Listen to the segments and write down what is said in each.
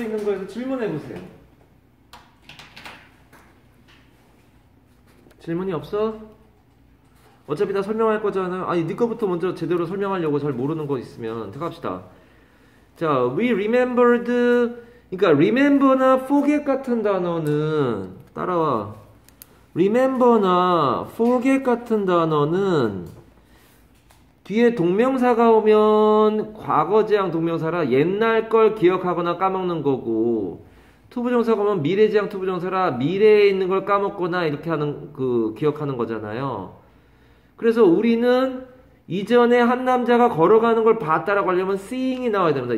있는 거에서 질문해 보세요. 질문이 없어? 어차피 다 설명할 거잖아요. 아니, 네 거부터 먼저 제대로 설명하려고 잘 모르는 거 있으면 들어갑시다. 자, we remembered. 그러니까 remember나 forget 같은 단어는 따라와. remember나 forget 같은 단어는 뒤에 동명사가 오면 과거지향 동명사라 옛날 걸 기억하거나 까먹는 거고, 투부정사가 오면 미래지향 투부정사라 미래에 있는 걸 까먹거나 이렇게 하는 기억하는 거잖아요. 그래서 우리는 이전에 한 남자가 걸어가는 걸 봤다라고 하려면 seeing이 나와야 됩니다.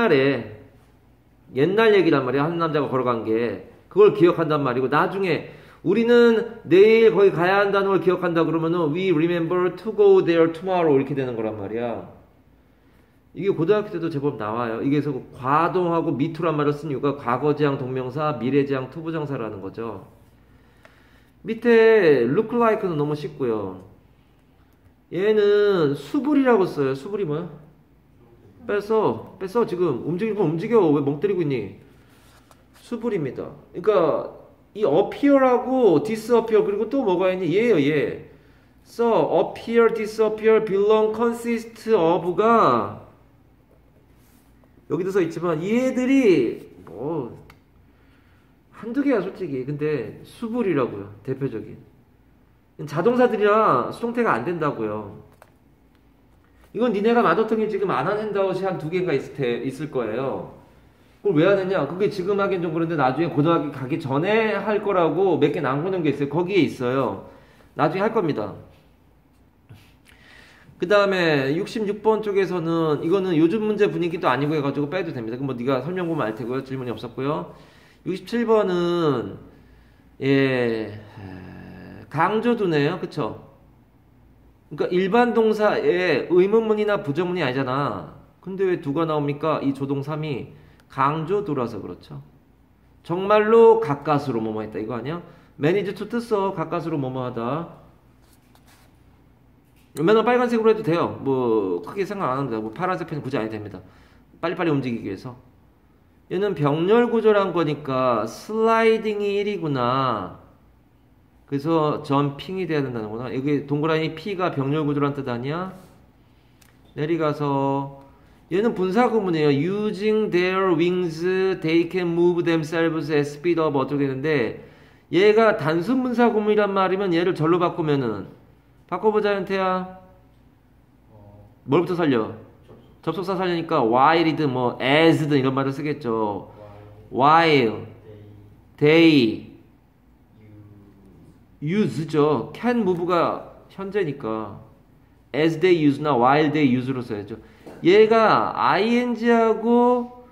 옛날 얘기란 말이야. 한 남자가 걸어간 게 그걸 기억한단 말이고, 나중에 우리는 내일 거기 가야 한다는 걸 기억한다 그러면은 we remember to go there tomorrow 이렇게 되는 거란 말이야. 이게 고등학교 때도 제법 나와요. 이게서 과동하고 미투란 말을 쓴 이유가 과거지향 동명사, 미래지향 투부정사라는 거죠. 밑에 look like는 너무 쉽고요. 얘는 수불이라고 써요. 수불이 뭐야? 뺐어. 지금 움직이는 건 움직여. 왜 멍 때리고 있니? 수불입니다. 그러니까 이 appear하고 disappear 그리고 또 뭐가 있니? 얘예요, 얘. appear, disappear, belong, consist of가 여기도 써 있지만 얘들이 뭐 한두 개야 솔직히. 근데 수불이라고요. 대표적인. 자동사들이라 수동태가 안 된다고요. 이건 니네가 마더텅이 지금 안 하는 다웃이 한 두 개가 있을 거예요. 그걸 왜 안 했냐? 그게 지금 하긴 좀 그런데 나중에 고등학교 가기 전에 할 거라고 몇 개 남겨놓은 게 있어요. 거기에 있어요. 나중에 할 겁니다. 그 다음에 66번 쪽에서는 이거는 요즘 문제 분위기도 아니고 해가지고 빼도 됩니다. 그럼 뭐 네가 설명 보면 알 테고요. 질문이 없었고요. 67번은 예 강조두네요. 그쵸? 그러니까 일반 동사에 의문문이나 부정문이 아니잖아. 근데 왜 두가 나옵니까? 이 조동삼이 강조두라서 그렇죠. 정말로 가까스로 뭐뭐 했다 이거 아니야? manage to 뜻서 가까스로 뭐뭐 하다. 맨날 빨간색으로 해도 돼요. 뭐 크게 생각 안 합니다. 뭐 파란색 펜 굳이 안 해도 됩니다. 빨리빨리 움직이기 위해서. 얘는 병렬 구조란 거니까 슬라이딩이 1이구나. 그래서 점핑이 돼야 된다는 거구나. 여기 동그라미 P가 병렬 구조란 뜻 아니야? 내리가서 얘는 분사 구문이에요. Using their wings, they can move themselves at speed of 어떻게 되는데 얘가 단순 분사 구문이란 말이면 얘를 절로 바꾸면은 바꿔보자 현태야. 뭘부터 살려? 접속사 살려니까 while이든 뭐 as든 이런 말을 쓰겠죠. while, they, use죠. can move가 현재니까 as they use나 while they use로 써야죠. 얘가 ing하고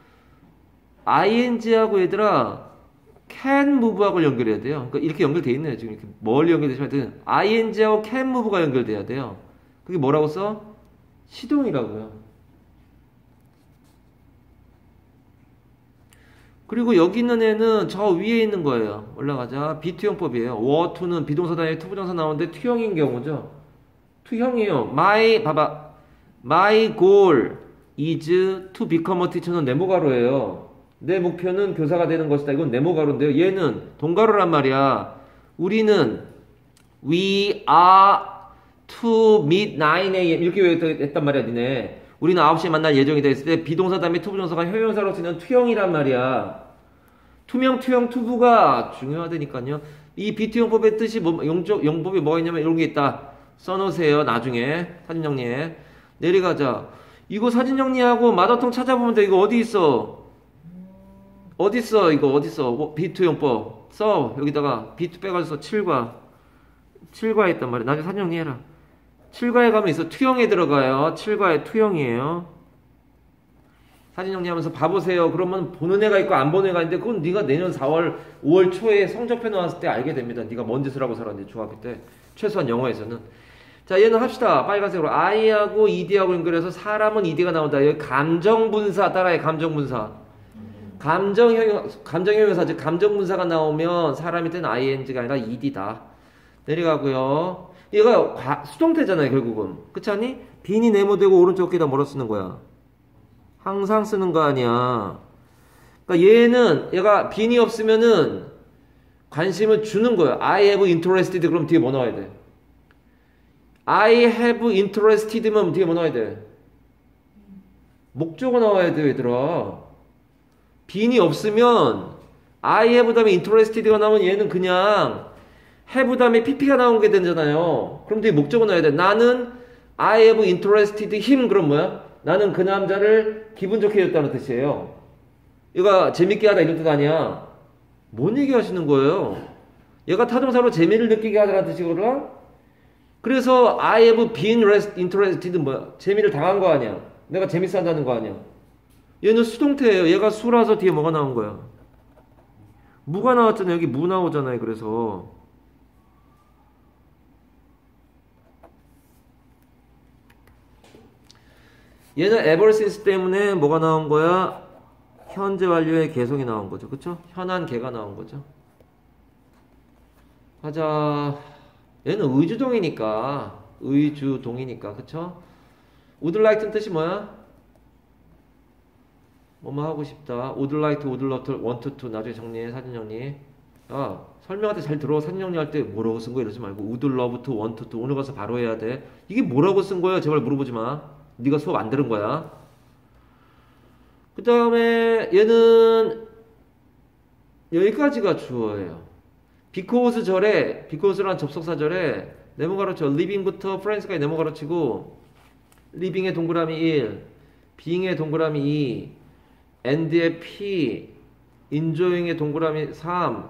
얘들아 can move하고 연결해야 돼요. 그러니까 이렇게 연결돼 있네요. 지금 이렇게 멀리 연결되지만 ing하고 can move가 연결돼야 돼요. 그게 뭐라고 써? 시동이라고요. 그리고 여기 있는 애는 저 위에 있는 거예요. 올라가자. 비투형법이에요. were to는 비동사 다음에 투부정사 나오는데 투형인 경우죠. 투형이에요. 봐봐. My goal is to become a teacher는 네모가로예요. 내 목표는 교사가 되는 것이다. 이건 네모가로인데요. 얘는 동가로란 말이야. 우리는 we are to meet 9am 이렇게 했단 말이야. 니네. 우리는 9시에 만날 예정이다 했을 때 비동사 다음에 투부정사가 형용사로 쓰는 투형이란 말이야. 투명, 투형, 투부가 중요하다니까요. 이 비투형법의 뜻이 용법이 뭐가 있냐면 이런 게 있다. 써놓으세요. 나중에 사진 정리해. 내려가자. 이거 사진 정리하고 마더통 찾아보면 돼. 이거 어디 있어? 이거 어디 있어? 비투형법 써. 여기다가 비투 빼가지고 7과 있단 말이야. 나중에 사진 정리해라. 7과에 가면 있어. 투형에 들어가요. 7과에 투형이에요. 사진 정리하면서 봐보세요. 그러면 보는 애가 있고 안 보는 애가 있는데 그건 네가 내년 4월, 5월 초에 성적표 나왔을 때 알게 됩니다. 네가 뭔 짓을 하고 살았는지 중학교 때. 최소한 영어에서는. 자, 얘는 합시다. 빨간색으로. I하고 ED하고 연결해서 사람은 ED가 나온다. 여기 감정분사 따라해. 감정분사. 감정형용사, 즉 감정분사가 나오면 사람이 된 ING가 아니라 ED다. 내려가고요. 얘가 수동태잖아요, 결국은. 그렇지 않니? 빈이 네모되고 오른쪽 어깨에다 뭐라 쓰는 거야? 항상 쓰는 거 아니야. 그러니까 얘가 빈이 없으면은 관심을 주는 거예요. I have interested 그럼 뒤에 뭐 나와야 돼? I have interested면 뒤에 뭐 나와야 돼? 목적어 나와야 돼, 얘들아. 빈이 없으면 I have 다음에 interested가 나오면 얘는 그냥 have 다음에 pp가 나온 게 되잖아요. 그럼 뒤에 목적어 나와야 돼. 나는 I have interested him 그럼 뭐야? 나는 그 남자를 기분 좋게 해줬다는 뜻이에요. 얘가 재밌게 하다 이런 뜻 아니야. 뭔 얘기 하시는 거예요? 얘가 타동사로 재미를 느끼게 하다라는 뜻이거든? 그래서 I have been interested 뭐야? 재미를 당한 거 아니야. 내가 재밌어 한다는 거 아니야. 얘는 수동태예요. 얘가 수라서 뒤에 뭐가 나온 거야? 무가 나왔잖아요. 여기 무 나오잖아요. 그래서 얘는 ever since 때문에 뭐가 나온 거야? 현재 완료의 계속이 나온 거죠. 그쵸? 현한 계가 나온 거죠. 가자. 얘는 의주동이니까. 의주동이니까. 그쵸? would like는 뜻이 뭐야? 뭐뭐 하고 싶다. would like to, would love to, want to. 나중에 정리해. 사진 정리. 설명할 때 잘 들어. 사진 정리할 때 뭐라고 쓴 거야? 이러지 말고 would love to, want to. 오늘 가서 바로 해야 돼. 이게 뭐라고 쓴 거야? 제발 물어보지 마. 네가 수업 안 들은 거야. 그 다음에 얘는 여기까지가 주어예요. because 절에 because란 접속사절에 네모 가로쳐 living부터 friends까지 네모 가로치고 living의 동그라미 1, being의 동그라미 2, and의 p, enjoying의 동그라미 3.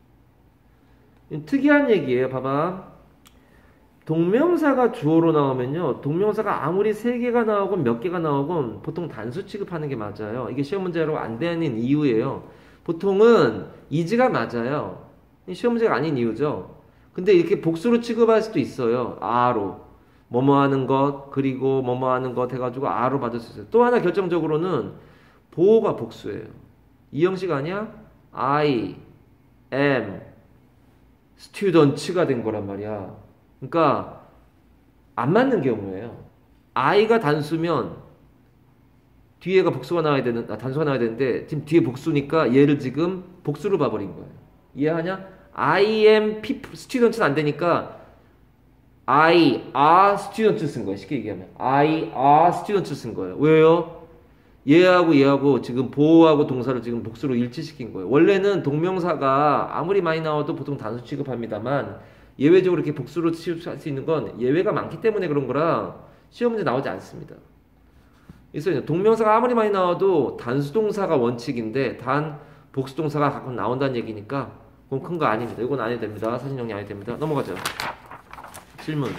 특이한 얘기예요. 봐봐. 동명사가 주어로 나오면요. 동명사가 아무리 3개가 나오건 몇 개가 나오건 보통 단수 취급하는 게 맞아요. 이게 시험 문제로 안 되는 이유예요. 보통은 is가 맞아요. 시험 문제가 아닌 이유죠. 근데 이렇게 복수로 취급할 수도 있어요. a로. 뭐뭐 하는 것, 그리고 뭐뭐 하는 것 해가지고 a로 받을 수 있어요. 또 하나 결정적으로는 보호가 복수예요. 이 형식 아니야? I am student가 된 거란 말이야. 그러니까 안 맞는 경우예요. I가 단수면 뒤에가 복수가 나와야 되는, 단수가 나와야 되는데 지금 뒤에 복수니까 얘를 지금 복수로 봐버린 거예요. 이해하냐? I am student는 안 되니까 I are student 쓴 거예요. 쉽게 얘기하면 I are student 쓴 거예요. 왜요? 얘하고 지금 보호하고 동사를 지금 복수로 일치시킨 거예요. 원래는 동명사가 아무리 많이 나와도 보통 단수 취급합니다만 예외적으로 이렇게 복수로 취급할 수 있는 건 예외가 많기 때문에 그런 거라 시험 문제 나오지 않습니다. 그래서 동명사가 아무리 많이 나와도 단수동사가 원칙인데 단 복수동사가 가끔 나온다는 얘기니까 그건 큰 거 아닙니다. 이건 안 해도 됩니다. 사진 정리 안 해도 됩니다. 넘어가죠. 질문.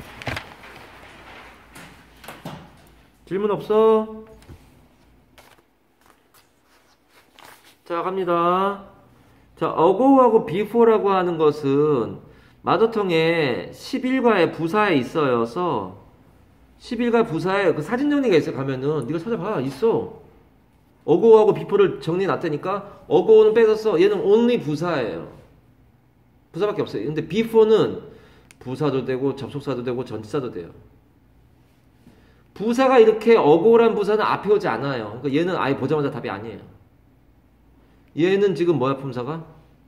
질문 없어? 자, 갑니다. 자, ago하고 before라고 하는 것은 마더텅에 11과의 부사에 있어서 11과 부사에 그 사진 정리가 있어. 가면은 네가 찾아봐. 있어. ago하고 before를 정리해 놨다니까. ago는 뺏었어. 얘는 only 부사예요. 부사밖에 없어요. 근데 before는 부사도 되고 접속사도 되고 전치사도 돼요. 부사가 이렇게 ago란 부사는 앞에 오지 않아요. 그러니까 얘는 아예 보자마자 답이 아니에요. 얘는 지금 뭐야 품사가?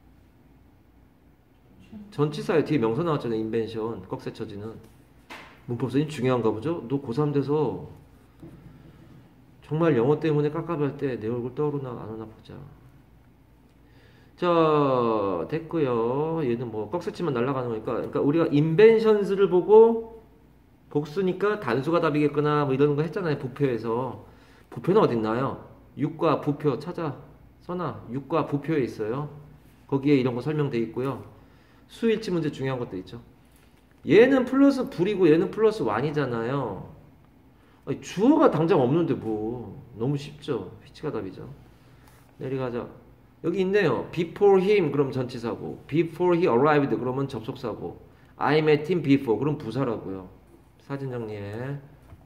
전치사에 뒤에 명사 나왔잖아요. 인벤션, 꺽쇠쳐지는. 문법선이 중요한가 보죠? 너 고3 돼서 정말 영어 때문에 깝깝할 때 내 얼굴 떠오르나 안 오나 보자. 자, 됐고요. 얘는 뭐 꺽쇠치만 날아가는 거니까. 그러니까 우리가 인벤션스를 보고 복수니까 단수가 답이겠구나 뭐 이런 거 했잖아요. 부표에서. 부표는 어디 있나요? 육과 부표 찾아. 써놔. 육과 부표에 있어요. 거기에 이런 거 설명돼 있고요. 수일치 문제 중요한 것도 있죠. 얘는 플러스 불이고 얘는 플러스 완이잖아요. 아니, 주어가 당장 없는데 뭐 너무 쉽죠. which가 답이죠. 내려가자. 여기 있네요. before him 그럼 전치사고 before he arrived 그러면 접속사고 I met him before 그럼 부사라고요. 사진 정리해.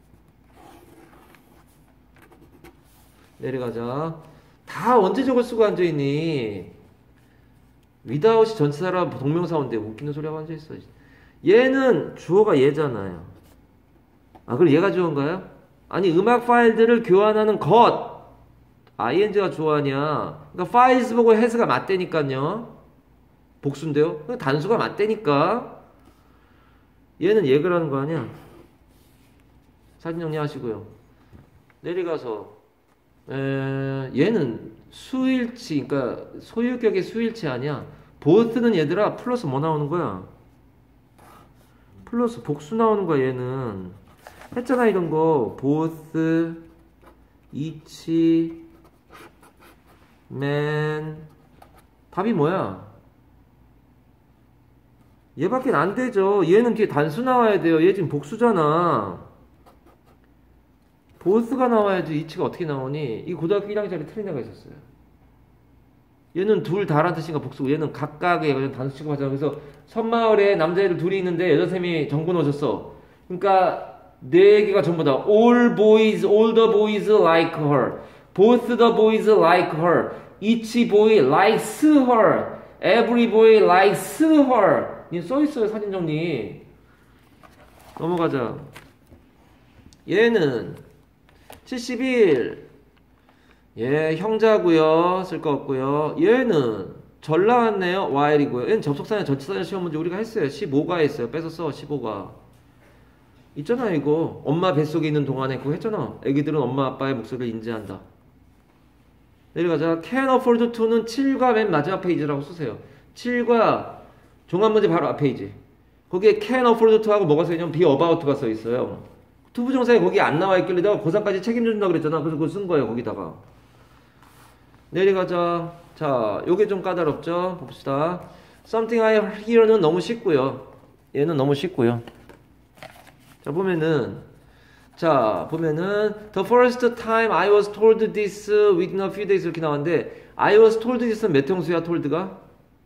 내려가자. 다 언제적을 쓰고 앉아있니? without이 전치사라 동명사인데 웃기는 소리하고 앉아있어. 얘는 주어가 얘잖아요. 아, 그럼 얘가 주어인가요? 아니, 음악 파일들을 교환하는 것. ing가 주어냐. 그러니까 files 보고 has가 맞대니까요. 복수인데요. 그러니까 단수가 맞대니까 얘는 얘를 하는 거 아니야. 사진 정리하시고요. 내려가서 얘는 수일치, 그러니까 소유격의 수일치 아니야. both는 얘들아 플러스 뭐 나오는 거야? 플러스 복수 나오는 거야. 얘는 했잖아 이런 거. both, each, man. 답이 뭐야? 얘밖에 안 되죠. 얘는 뒤에 단수 나와야 돼요. 얘 지금 복수잖아. 보스가 나와야지 이치가 어떻게 나오니? 이 고등학교 1학년짜리 틀린 애가 있었어요. 얘는 둘 다란 뜻인가 복수고 얘는 각각의 단수 취급하잖아. 그래서 섬마을에 남자애들 둘이 있는데 여자쌤이 정보 넣어줬어. 그러니까 네 개가 전부 다 all boys, all the boys like her. Both the boys like her. Each boy likes her. Every boy likes her. 이 써있어요. 사진 정리. 넘어가자. 얘는 71. 얘 형자고요. 쓸 거 없고요. 얘는 절 나왔네요. while이고요. 얘는 접속사냐 전치사냐 시험 문제 우리가 했어요. 15가 있어요. 뺏어 써. 15가. 있잖아 이거. 엄마 뱃속에 있는 동안에 그거 했잖아. 애기들은 엄마 아빠의 목소리를 인지한다. 내려가자. can afford to는 7과 맨 마지막 페이지라고 쓰세요. 7과 종합문제 바로 앞 페이지. 거기에 can afford to 하고 뭐가 써있냐면 be about가 써있어요. 투부정사에 거기 안 나와 있길래 내가 고3까지 책임져준다고 그랬잖아. 그래서 그거 쓴 거예요. 거기다가. 내려가자. 자, 요게 좀 까다롭죠? 봅시다. something I hear는 너무 쉽고요. 얘는 너무 쉽고요. 자, 보면은 the first time I was told this within a few days 이렇게 나왔는데 I was told this는 몇 형수야? told가?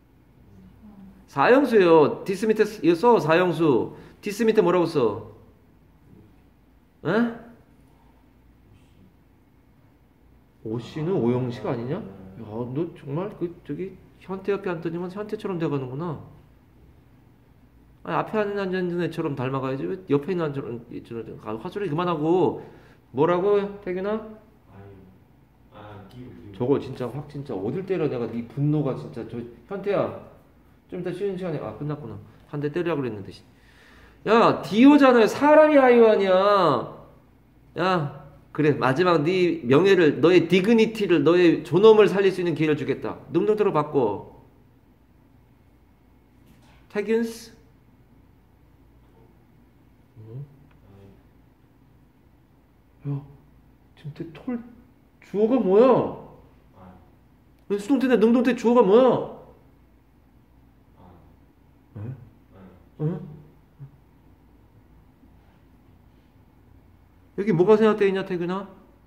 4형수예요. this 밑에 써. 4형수. this 밑에 뭐라고 써? 에? 오씨는 오형식 아니냐? 야, 너 정말 저기 현태 옆에 앉더니만 현태처럼 돼가는구나. 아니, 앞에 앉은 애처럼 닮아가야지. 왜 옆에 있는 애처럼 화소리 그만하고. 뭐라고 태균아? 저거 진짜 확 진짜 어딜 때려. 내가 네 분노가 진짜. 저 현태야 좀 이따 쉬는 시간에 끝났구나. 한 대 때리라고 그랬는데. 야, 디오잖아요. 사람이 아이유 아니야. 야, 그래. 마지막 네 명예를, 너의 디그니티를, 너의 존엄을 살릴 수 있는 기회를 주겠다. 능동태로 바꿔. 태균스? 야, 지금 주어가 뭐야? 수동태인데 능동태 주어가 뭐야? 응? 여기 뭐가 생각되어 있냐, 태균아?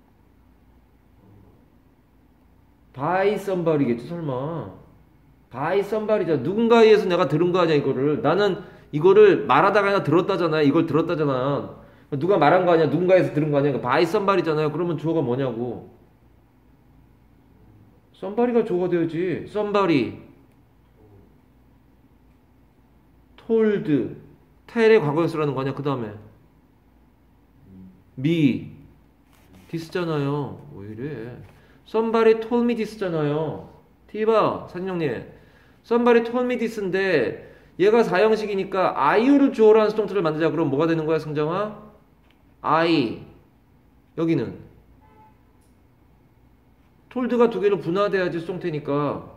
by somebody겠지, 설마. by somebody잖아. 누군가에 의해서 내가 들은 거 아니야, 이거를. 나는 이거를 말하다가 그냥 들었다잖아. 이걸 들었다잖아. 누가 말한 거 아니야? 누군가에서 들은 거 아니야? by somebody잖아요. 그러면 주어가 뭐냐고. somebody가 주어가 되어야지. somebody. told. tell의 과거형수라는 거 아니야? 그 다음에. me. this잖아요. 왜 이래? somebody told me this잖아요. 티바, 사진정리. somebody told me this인데 얘가 4형식이니까 I를 주어라는 수동태를 만들자. 그럼 뭐가 되는 거야, 성정아? I. 여기는 told가 두 개로 분화돼야지 수동태니까.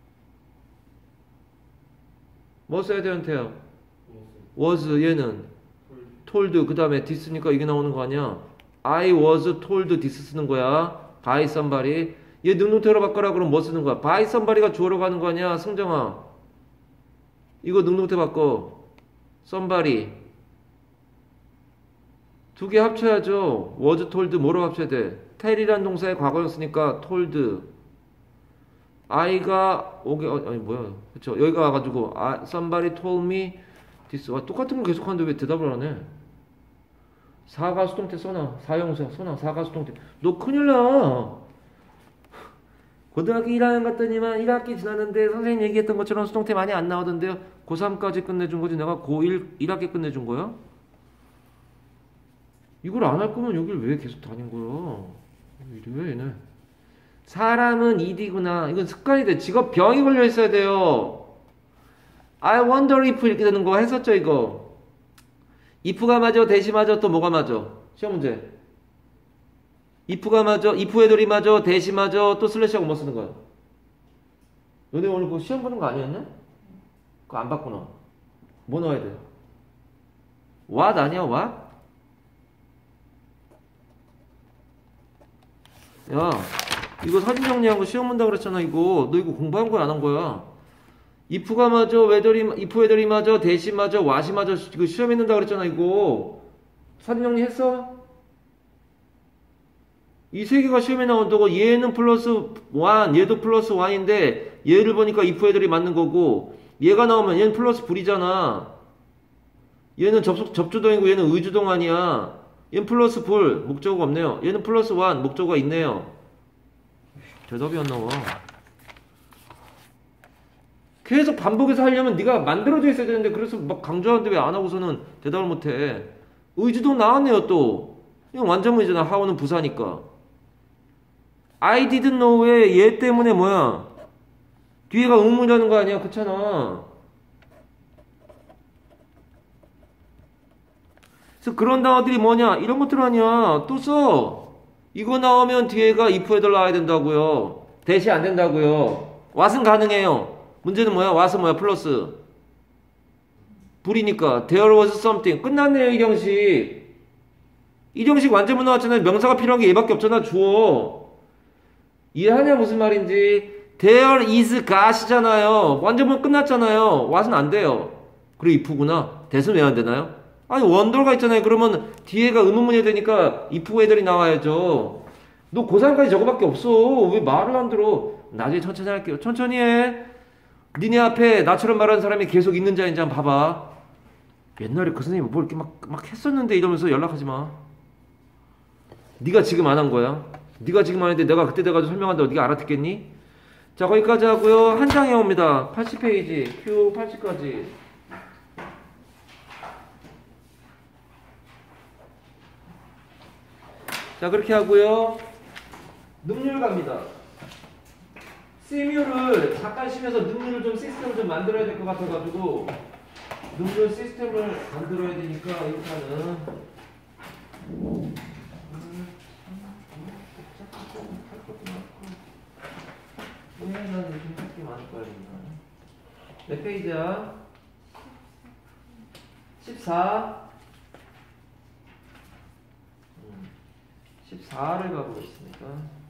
뭐 써야 돼, 한테야? was. 얘는 told. 그 다음에 this니까 이게 나오는 거 아니야? I was told this 쓰는 거야. by somebody. 얘 능동태로 바꿔라. 그럼 뭐 쓰는 거야? by somebody가 주어로 가는 거 아니야, 성정아? 이거 능동태 바꿔. somebody. 두 개 합쳐야죠. was told 뭐로 합쳐야 돼? tell이란 동사의 과거형 쓰니까 told. I가 오게 아니 뭐야? 그쵸? 여기가 와가지고 somebody told me this. 똑같은 거 계속하는데 왜 대답을 안 해? 사가 수동태 써놔. 사형사 써놔. 사가 수동태. 너 큰일 나. 고등학교 1학년 갔더니만 1학기 지났는데 선생님 얘기했던 것처럼 수동태 많이 안 나오던데요. 고3까지 끝내준 거지 내가 고1 1학기 끝내준 거야? 이걸 안 할 거면 여길 왜 계속 다닌 거야? 이래 얘네. 사람은 ed구나. 이건 습관이 돼. 직업 병이 걸려 있어야 돼요. I wonder if 이렇게 되는 거 했었죠, 이거. if가 맞아, 대시 맞아, 또 뭐가 맞아? 시험 문제. if가 맞아, if 애들이 맞아, 대시 맞아, 또 슬래시하고 뭐 쓰는 거야? 너네 오늘 그거 시험 보는 거 아니었냐? 그거 안 봤구나. 뭐 넣어야 돼? what 아니야, what? 야, 이거 사진 정리한 거 시험 문다 그랬잖아, 이거. 너 이거 공부한 거야, 안 한 거야? if가 맞아, if 애들이 맞아, 대시 맞아, what이 맞아, 이거 시험 있는다 그랬잖아, 이거. 사진 정리했어? 이 세 개가 시험에 나온다고. 얘는 플러스 1, 얘도 플러스 1인데 얘를 보니까 if 애들이 맞는 거고, 얘가 나오면 얘는 플러스 불이잖아. 얘는 접주동이고 얘는 의주동 아니야. 얘는 플러스 불, 목적어가 없네요. 얘는 플러스 1, 목적어가 있네요. 대답이 안 나와. 계속 반복해서 하려면 네가 만들어져 있어야 되는데, 그래서 막 강조하는데 왜 안 하고서는 대답을 못해. 의주동 나왔네요 또. 이건 완전 문제잖아. 하우는 부사니까. I didn't know에 얘 때문에 뭐야? 뒤에가 의문이라는 거 아니야? 그렇잖아. 그래서 그런 단어들이 뭐냐? 이런 것들 아니야. 또 써. 이거 나오면 뒤에가 if 애들 나와야 된다고요. 대시 안 된다고요. what은 가능해요. 문제는 뭐야? what은 뭐야? 플러스 불이니까 there was something. 끝났네요. 이 형식. 이 형식 완전문 나왔잖아요. 명사가 필요한 게 얘밖에 없잖아. 주어. 이해하냐 무슨 말인지. There is God이잖아요. 완전문 끝났잖아요. what은 안 돼요. 그리고 if구나. 대수는 왜 안 되나요? 아니 원더가 있잖아요. 그러면 뒤에가 의문문이 되니까 if 애들이 나와야죠. 너 고3까지 저거밖에 없어. 왜 말을 안 들어? 나중에 천천히 할게요. 천천히 해. 니네 앞에 나처럼 말하는 사람이 계속 있는 자인지 한번 봐봐. 옛날에 그 선생님이 뭐 이렇게 막 했었는데 이러면서 연락하지 마. 네가 지금 안 한 거야. 네가 지금 안 했는데 내가 그때 돼가지고 설명한다고 네가 알아듣겠니? 자, 거기까지 하고요. 한 장에 옵니다. 80페이지. Q 80까지. 자, 그렇게 하고요. 능률 갑니다. C뮤를 잠깐 쉬면서 능률을 좀 시스템을 좀 만들어야 될 것 같아가지고 능률 시스템을 만들어야 되니까 일단은 나는 요즘 할게 많을 거야. 몇 페이지야? 14. 14를 가보겠습니다.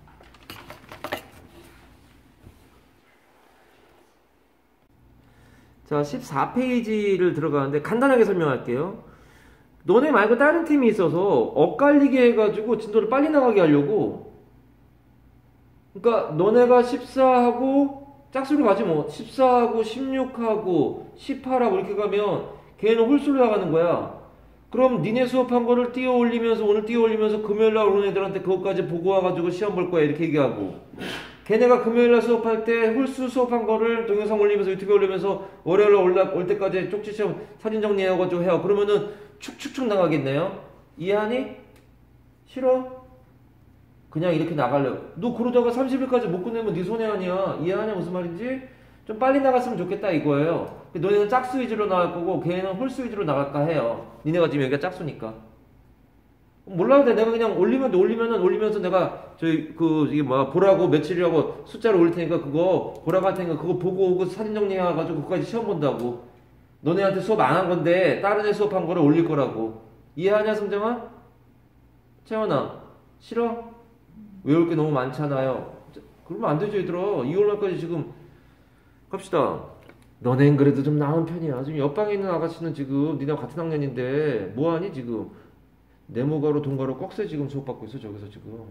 자, 14페이지를 들어가는데 간단하게 설명할게요. 너네 말고 다른 팀이 있어서 엇갈리게 해가지고 진도를 빨리 나가게 하려고. 그러니까 너네가 14하고 짝수로 가지 뭐. 14하고 16하고 18하고 이렇게 가면 걔는 홀수로 나가는 거야. 그럼 니네 수업한 거를 띄워 올리면서 오늘 띄워 올리면서 금요일날 오는 애들한테 그것까지 보고 와가지고 시험 볼 거야 이렇게 얘기하고, 걔네가 금요일날 수업할 때 홀수 수업한 거를 동영상 올리면서 유튜브에 올리면서 월요일날 올 때까지 쪽지 시험 사진 정리해가지고 해요. 그러면은 축축축 나가겠네요. 이해하니? 싫어? 그냥 이렇게 나가려고. 너 그러다가 30일까지 못 끝내면 네 손해 아니야. 이해하냐 무슨 말인지? 좀 빨리 나갔으면 좋겠다 이거예요. 너네는 짝수 위주로 나갈 거고 걔는 홀수 위주로 나갈까 해요. 니네가 지금 여기가 짝수니까. 몰라도 돼. 내가 그냥 올리면서 내가 이게 뭐야 보라고 며칠이라고 숫자를 올릴 테니까 그거 보라고 할 테니까 그거 보고 오고 사진 정리해가지고 그거까지 시험 본다고. 너네한테 수업 안 한 건데 다른 애 수업한 거를 올릴 거라고. 이해하냐 승정아? 채원아 싫어? 외울 게 너무 많잖아요. 그러면 안 되죠 얘들아. 2월말까지 지금 갑시다. 너넨 그래도 좀 나은 편이야. 지금 옆방에 있는 아가씨는 지금 니네와 같은 학년인데 뭐하니 지금. 네모가로 동가로 꺽쇠 지금 수업받고 있어 저기서 지금.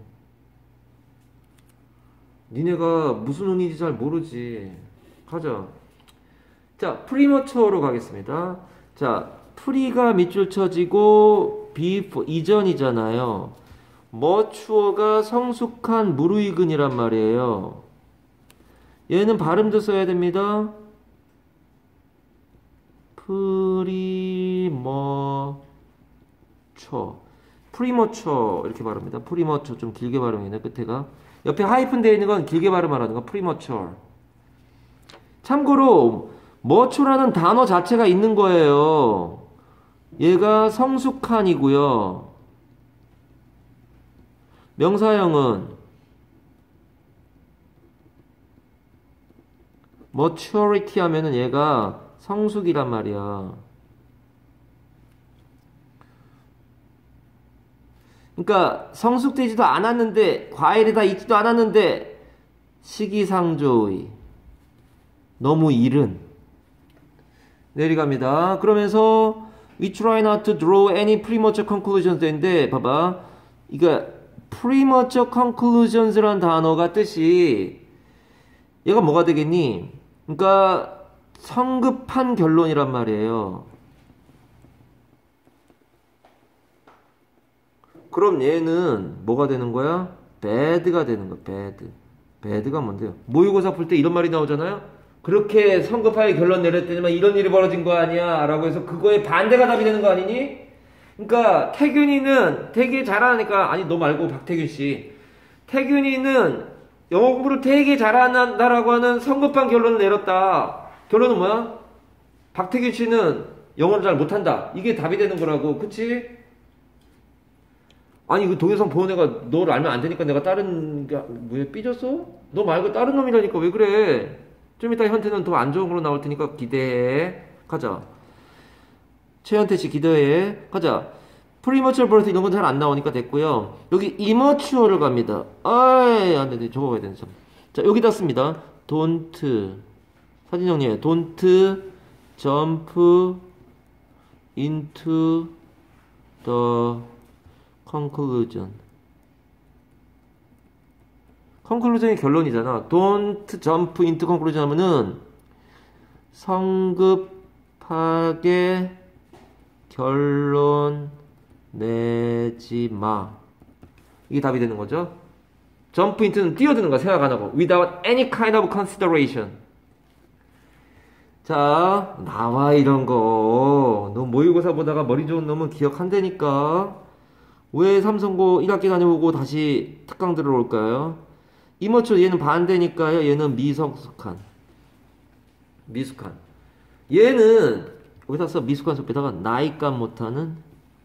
니네가 무슨 운인지 잘 모르지. 가자. 자, 프리머처로 가겠습니다. 자, 프리가 밑줄 쳐지고 비포 이전이잖아요. 머추어가 성숙한 무르익은이란 말이에요. 얘는 발음도 써야 됩니다. 프리머처 이렇게 발음합니다. 프리머처 좀 길게 발음이네 끝에가. 옆에 하이픈 되어 있는 건 길게 발음하라는 거. premature. 참고로 mature라는 단어 자체가 있는 거예요. 얘가 성숙한이고요. 명사형은 maturity 하면은 얘가 성숙이란 말이야. 그러니까 성숙되지도 않았는데 과일이 다 익지도 않았는데 시기상조의 너무 이른 내려갑니다. 그러면서 we try not to draw any premature conclusions 되는데 봐봐 이거 premature conclusions라는 단어가 뜻이 얘가 뭐가 되겠니? 그러니까 성급한 결론이란 말이에요. 그럼 얘는 뭐가 되는 거야? bad가 되는 거야. bad. bad가 뭔데요? 모의고사 풀 때 이런 말이 나오잖아요. 그렇게 성급하게 결론 내렸더니만 이런 일이 벌어진 거 아니야 라고 해서 그거에 반대가 답이 되는 거 아니니? 그러니까 태균이는 되게 잘하니까 아니 너 말고 박태균 씨 태균이는 영어 공부를 되게 잘한다라고 하는 성급한 결론을 내렸다. 결론은 뭐야? 박태균 씨는 영어를 잘 못한다. 이게 답이 되는 거라고. 그치? 아니 그 동영상 보는 애가 너를 알면 안 되니까 내가 다른 왜 삐졌어? 너 말고 다른 놈이라니까 왜 그래? 좀 이따 현태는 더 안 좋은 걸로 나올 테니까 기대해. 가자. 최현태 씨 기대해. 가자. 프리머처 버스 이런 건 잘 안 나오니까 됐고요. 여기 이머추어를 갑니다. 아이 안 돼. 적어봐야 되는 점. 자 여기다 씁니다. don't 사진 정리해. don't jump into the conclusion. conclusion이 결론이잖아. don't jump into conclusion 하면은 성급하게 결론 내지 마. 이게 답이 되는 거죠. jump into는 뛰어드는 거야. 생각 안 하고. without any kind of consideration. 자, 나와 이런 거. 너 모의고사 보다가 머리 좋은 놈은 기억한다니까. 왜 삼성고 1학기 다녀보고 다시 특강 들어올까요? 이모초 얘는 반대니까요. 얘는 미성숙한. 미숙한. 얘는 여기다 써 미숙한 속에다가 나이값 못하는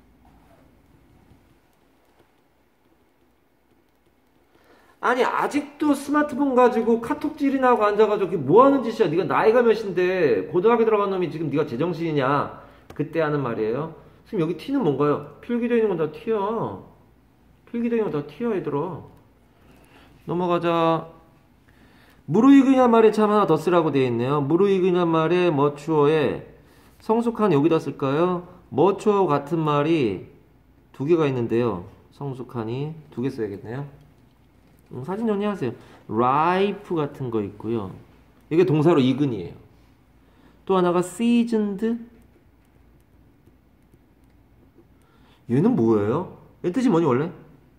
아니 아직도 스마트폰 가지고 카톡질이나 하고 앉아가지고 그게 뭐하는 짓이야. 네가 나이가 몇인데 고등학교 들어간 놈이 지금 네가 제정신이냐. 그때 하는 말이에요. 지금 여기 T는 뭔가요? 필기되어 있는 건 다 T야. 필기되어 있는 건 다 T야 얘들아. 넘어가자. 무르익으냐 말에 참 하나 더 쓰라고 되어 있네요. 무르익으냐 말에 머추어에 성숙한 여기다 쓸까요? 머추어 같은 말이 두 개가 있는데요. 성숙한이 두 개 써야겠네요. 사진 정리하세요. ripe 같은 거 있고요. 이게 동사로 이근이에요. 또 하나가 seasoned. 얘는 뭐예요? 얘 뜻이 뭐니 원래?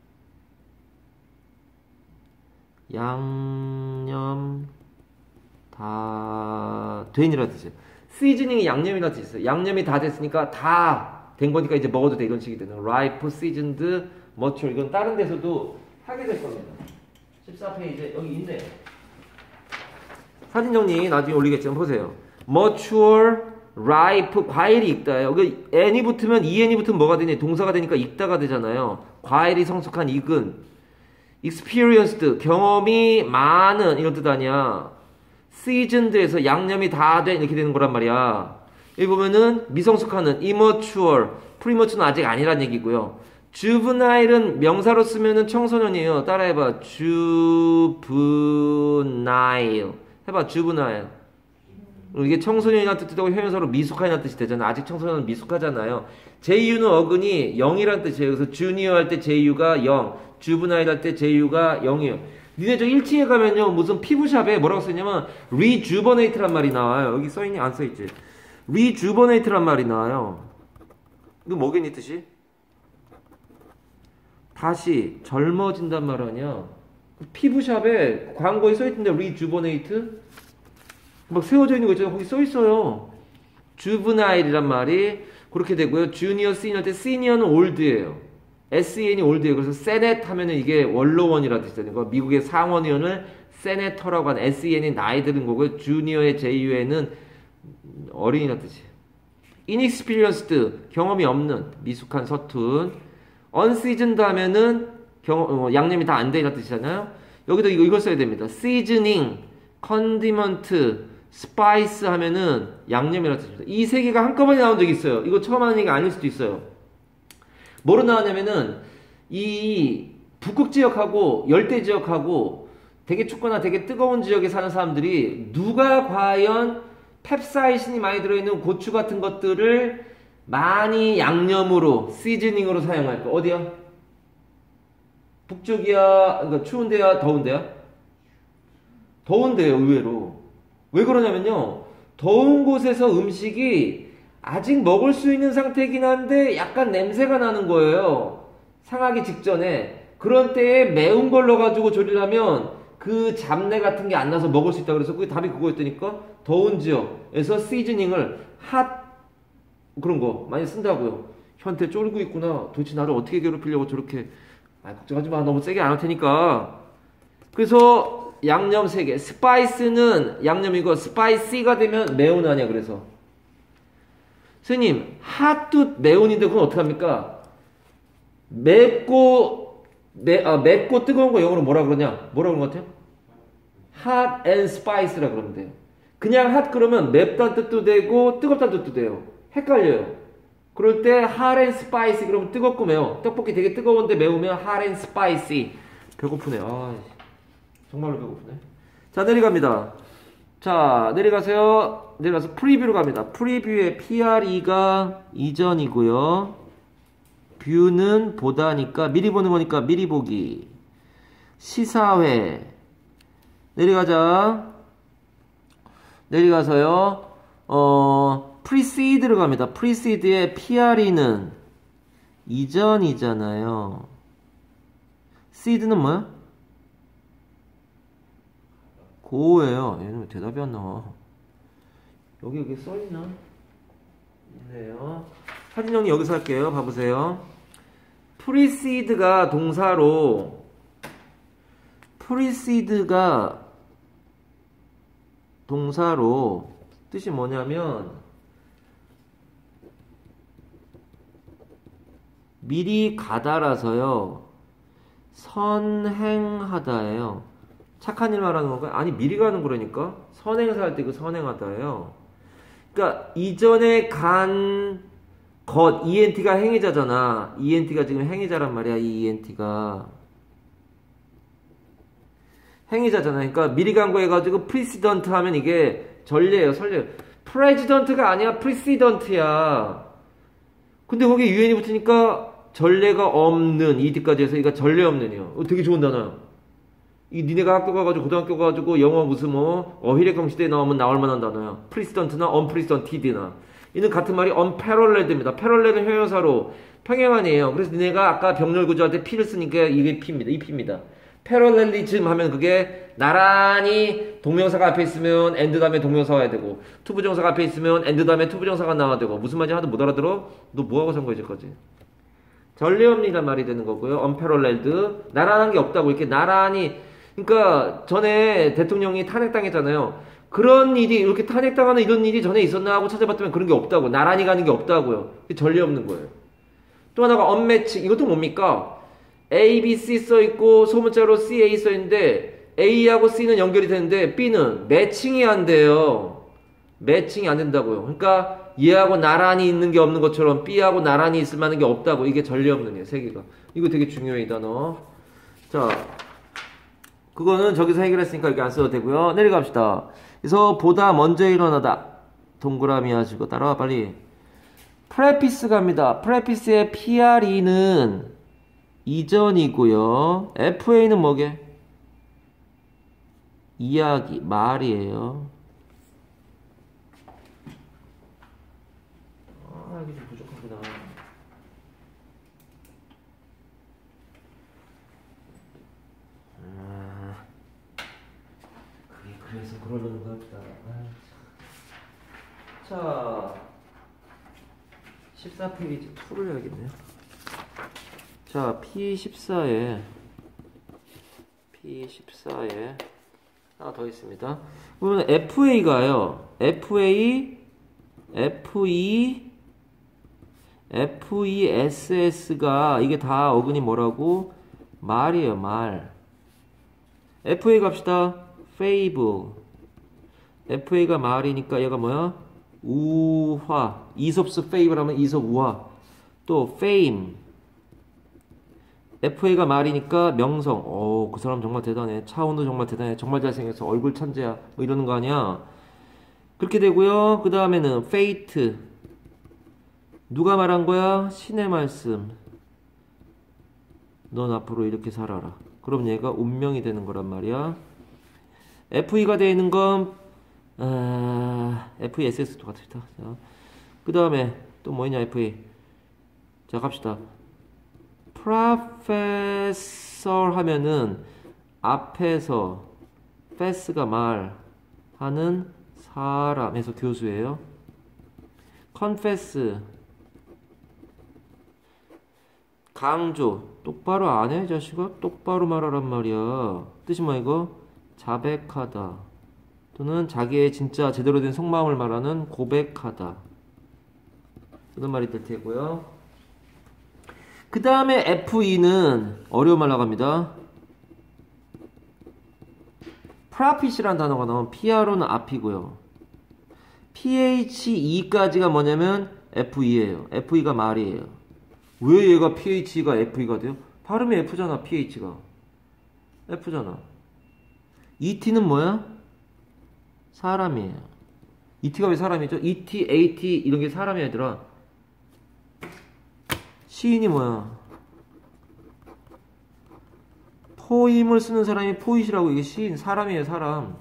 양념 다 된이라는 뜻이에요. 시즈닝이 양념이라는 뜻이 있어요. 양념이 다 됐으니까 다 된 거니까 이제 먹어도 돼 이런 식이 되는 ripe, seasoned, mature. 이건 다른 데서도 하게 될 겁니다. 14페이지 여기 있네요. 사진 정리 나중에 올리겠지만 보세요. mature, ripe, 과일이 익다. 여기 n이 붙으면 en이 붙으면 뭐가 되니? 동사가 되니까 익다가 되잖아요. 과일이 성숙한 익은. experienced, 경험이 많은 이런 뜻 아니야. seasoned에서 양념이 다 된 이렇게 되는 거란 말이야. 여기 보면은 미성숙한은 immature, premature는 아직 아니란 얘기고요. juvenile은 명사로 쓰면은 청소년이에요. 따라해봐. juvenile. 해봐. juvenile. 이게 청소년이라는 뜻이 되고 형용사로 미숙한이라는 뜻이 되잖아. 아직 청소년은 미숙하잖아요. JU는 어근이 0이라는 뜻이에요. 그래서 junior 할 때 JU가 0, juvenile 할 때 JU가 0이에요. 니네 저 1층에 가면요. 무슨 피부샵에 뭐라고 써있냐면 rejuvenate란 말이 나와요. 여기 써있니? 안 써있지? rejuvenate란 말이 나와요. 이거 뭐겠니 뜻이? 다시 젊어진단 말 아니야. 피부샵에 광고에 써있던데 rejuvenate 막 세워져 있는 거 있잖아요. 거기 써있어요. juvenile이란 말이 그렇게 되고요. junior, senior 때 senior는 old예요. SEN이 올드예요. 그래서 세넷 하면은 이게 원로원이라는 뜻이잖아요. 미국의 상원의원을 세네터라고 하는 SEN이 나이 드는 거고요. 주니어의 JUN은 어린이라는 뜻이에요. inexperienced, 경험이 없는, 미숙한, 서툰. unseasoned 하면은 양념이 다 안 되는 뜻이잖아요. 여기도 이걸 써야 됩니다. seasoning, condiment, spice 하면은 양념이라는 뜻입니다. 이 세 개가 한꺼번에 나온 적이 있어요. 이거 처음 하는 얘기가 아닐 수도 있어요. 뭐로 나왔냐면은 이 북극 지역하고 열대 지역하고 되게 춥거나 되게 뜨거운 지역에 사는 사람들이 누가 과연 펩사이신이 많이 들어있는 고추 같은 것들을 많이 양념으로 시즈닝으로 사용할까? 어디야? 북쪽이야? 그러니까 추운데야? 더운데야? 더운데요, 의외로. 왜 그러냐면요, 더운 곳에서 음식이 아직 먹을 수 있는 상태이긴 한데 약간 냄새가 나는 거예요. 상하기 직전에. 그런 때에 매운 걸 넣어가지고 조리하면 그 잡내 같은 게 안 나서 먹을 수 있다 그래서 그게 답이 그거였다니까. 더운 지역에서 시즈닝을 그런 거 많이 쓴다고요. 현태 쫄고 있구나. 도대체 나를 어떻게 괴롭히려고 저렇게. 걱정하지 마. 너무 세게 안 할 테니까. 그래서 양념 3개. 스파이스는 양념이고 스파이시가 되면 매운 아니야. 그래서 스님, 핫도 매운인데 그건 어떡합니까? 맵고 뜨거운 거 영어로 뭐라 그러냐? 뭐라 그런 것 같아요? hot and spice라 그러면 돼요. 그냥 hot 그러면 맵다는 뜻도 되고 뜨겁다는 뜻도 돼요. 헷갈려요. 그럴 때 hot and spicy 그러면 뜨겁고 매워. 떡볶이 되게 뜨거운데 매우면 hot and spicy. 배고프네요. 정말로 배고프네. 자, 내려갑니다. 자, 내려가세요. 내려가서 프리뷰로 갑니다. 프리뷰의 PRE가 이전이고요. 뷰는 보다니까 미리 보는 거니까 미리 보기. 시사회. 내려가자. 내려가서요. 프리시드로 갑니다. 프리시드의 PRE는 이전이잖아요. 시드는 뭐야? 고예요. 얘는 왜 대답이 안 나와? 여기 써있나? 있네요. 사진 정리 여기서 할게요. 봐보세요. 프리시드가 동사로 뜻이 뭐냐면 미리 가다라서요. 선행하다예요. 착한 일 말하는 건가요? 아니, 미리 가는 거라니까. 선행사 할 때 그 선행하다예요. 그러니까 이전에 간 것, ENT가 행위자잖아. ENT가 지금 행위자란 말이야. 이 ENT가 행위자잖아. 그러니까 미리 간 거 해가지고 precedent 하면 이게 전례예요. 설례. president가 아니야. precedent야. 근데 거기에 UN이 붙으니까 전례가 없는 ED까지 해서 이거 전례 없는이요. 되게 좋은 단어야. 이 니네가 학교 가가지고 고등학교 가가지고 영어 무슨 어휘력경 시대에 나오면 나올 만한 단어야. 프리시던트나 unprecedented나. 이는 같은 말이 unparalleled입니다. parallel은 형용사로 평행한이에요. 그래서 니네가 아까 병렬 구조할 때 P를 쓰니까 이게 P입니다. 이 P입니다. parallelism 하면 그게 나란히 동명사가 앞에 있으면 and 다음에 동명사 와야 되고 투부정사가 앞에 있으면 and 다음에 투부정사가 나와야 되고 무슨 말인지 하나도 못 알아들어? 너 뭐하고 산 거야 이제까지? 전례 없는 말이 되는 거고요. unparalleled. 나란한 게 없다고 이렇게 나란히. 그러니까 전에 대통령이 탄핵당했잖아요. 그런 일이 이렇게 탄핵당하는 이런 일이 전에 있었나 하고 찾아봤더니 그런 게 없다고. 나란히 가는 게 없다고요. 전례 없는 거예요. 또 하나가 unmatch. 이것도 뭡니까? A, B, C 써있고 소문자로 C, A 써있는데 A하고 C는 연결이 되는데 B는 매칭이 안 돼요. 매칭이 안 된다고요. 그러니까 얘하고 나란히 있는 게 없는 것처럼 B하고 나란히 있을 만한 게 없다고. 이게 전례 없는 애, 세 개가. 이거 되게 중요해, 이 단어. 자, 그거는 저기서 해결했으니까 이렇게 안 써도 되고요. 내려갑시다. 그래서 보다 먼저 일어나다. 동그라미 하시고 따라와 빨리. 프레피스 갑니다. 프레피스의 PRE는 이전이고요. FA는 뭐게? 이야기, 말이에요. 이게 좀 부족하구나. 그래서 그러는 것 같다. 자, 14페이지 2를 해야겠네요. 자, P14에 하나 더 있습니다. 그러면 FA가요. FESS가 이게 다 어근이 뭐라고? 말이에요, 말. FA 갑시다. fable. FA가 말이니까 얘가 뭐야? 우화. 이솝스 fable 하면 이솝 우화. 또 fame. FA가 말이니까 명성. 오, 그 사람 정말 대단해. 차은우 정말 대단해. 정말 잘생겼어. 얼굴 천재야. 뭐 이러는 거 아니야? 그렇게 되고요. 그 다음에는 fate. 누가 말한 거야? 신의 말씀. 넌 앞으로 이렇게 살아라. 그럼 얘가 운명이 되는 거란 말이야. FE가 되어 있는 건 FESS 똑같다. 그 다음에 또 뭐 있냐 FE. 자 갑시다. Professor 하면은 앞에서 fess가 말하는 사람에서 교수예요. Confess 강조. 똑바로 안 해, 자식아? 똑바로 말하란 말이야. 뜻이 뭐야, 이거? 자백하다. 또는 자기의 진짜 제대로 된 속마음을 말하는 고백하다. 이런 말이 될 테고요. 그 다음에 FE는 어려운 말 나갑니다. profit이라는 단어가 나오면 PRO는 앞이고요. PHE까지가 뭐냐면 FE예요. FE가 말이에요. 왜 얘가 PH가 FE가 돼요? 발음이 F잖아, PH가. F잖아. ET는 뭐야? 사람이에요. ET가 왜 사람이죠? ET, AT 이런 게 사람이 아니라 시인이 뭐야? 포임을 쓰는 사람이 포이시라고. 이게 시인, 사람이에요, 사람.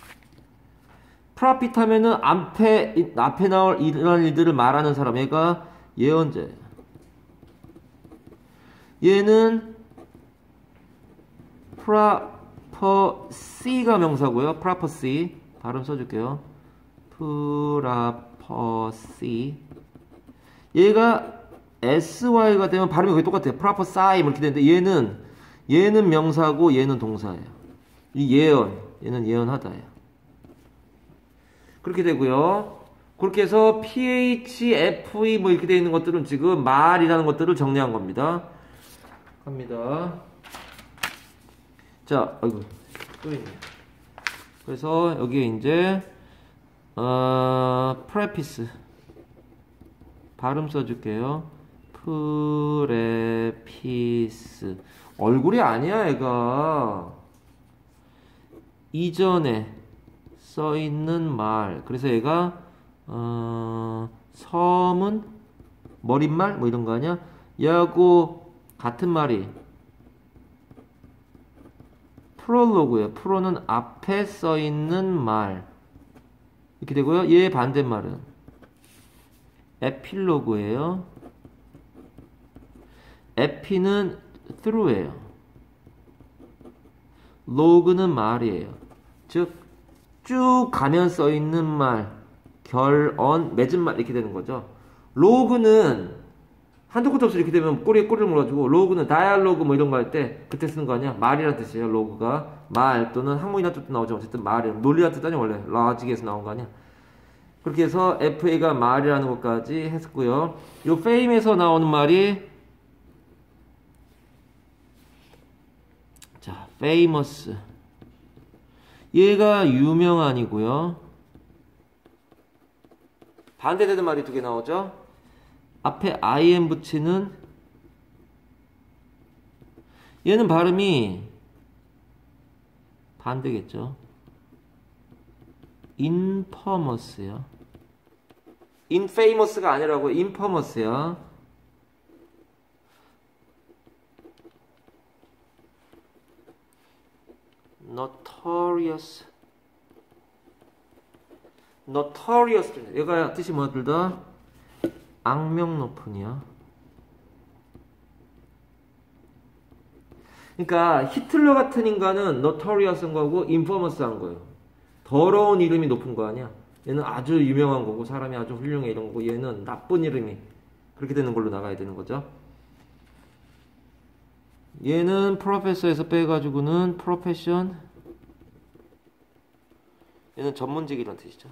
프라핏 하면은 앞에 나올 이런 일들을 말하는 사람. 얘가 예언자예요. 얘는 prophecy가 명사고요. prophecy 발음 써줄게요. prophecy. 얘가 sy가 되면 발음이 거의 똑같아요. prophesy 이렇게 되는데 얘는 명사고 얘는 동사예요. 이 얘는 예언하다예요. 그렇게 되고요. 그렇게 해서 PH, FE 뭐 이렇게 되어 있는 것들은 지금 말이라는 것들을 정리한 겁니다. 갑니다. 자, 아이고, 또 있네. 그래서 여기에 이제 preface 발음 써줄게요. preface. 얼굴이 아니야, 얘가. 이전에 써있는 말. 그래서 얘가 섬은 머릿말 뭐 이런 거 아니야? 얘하고 같은 말이 프롤로그예요. 프로는 앞에 써있는 말. 이렇게 되고요. 얘의 반대말은 에필로그예요. 에피는 through예요. 로그는 말이에요. 즉 쭉 가면 써있는 말, 결언, 맺은 말 이렇게 되는 거죠. 로그는 한도 끝도 없이 이렇게 되면 꼬리에 꼬리를 물어가지고, 로그는 다이얼로그 뭐 이런 거 할 때 그때 쓰는 거 아니야? 말이라는 뜻이에요. 로그가 말 또는 학문이라는 뜻도 나오죠. 어쨌든 말이에요. 논리라는 뜻 아니야 원래. 라직에서 나온 거 아니야? 그렇게 해서 FA가 말이라는 것까지 했고요. 요 fame에서 나오는 말이 자, famous. 얘가 유명한이고요. 반대되는 말이 두 개 나오죠. 앞에 IM 붙이는 얘는 발음이 반대겠죠. infamous요. infamous가 아니라고 infamous야. notorious. 얘가 뜻이 뭐야, 둘 다? 악명 높은이야. 그러니까 히틀러 같은 인간은 notorious한 거고 infamous한 거예요. 더러운 이름이 높은 거 아니야. 얘는 아주 유명한 거고 사람이 아주 훌륭해 이런 거고, 얘는 나쁜 이름이 그렇게 되는 걸로 나가야 되는 거죠. 얘는 프로페서에서 빼가지고는 프로페션. 얘는 전문직이라는 뜻이죠.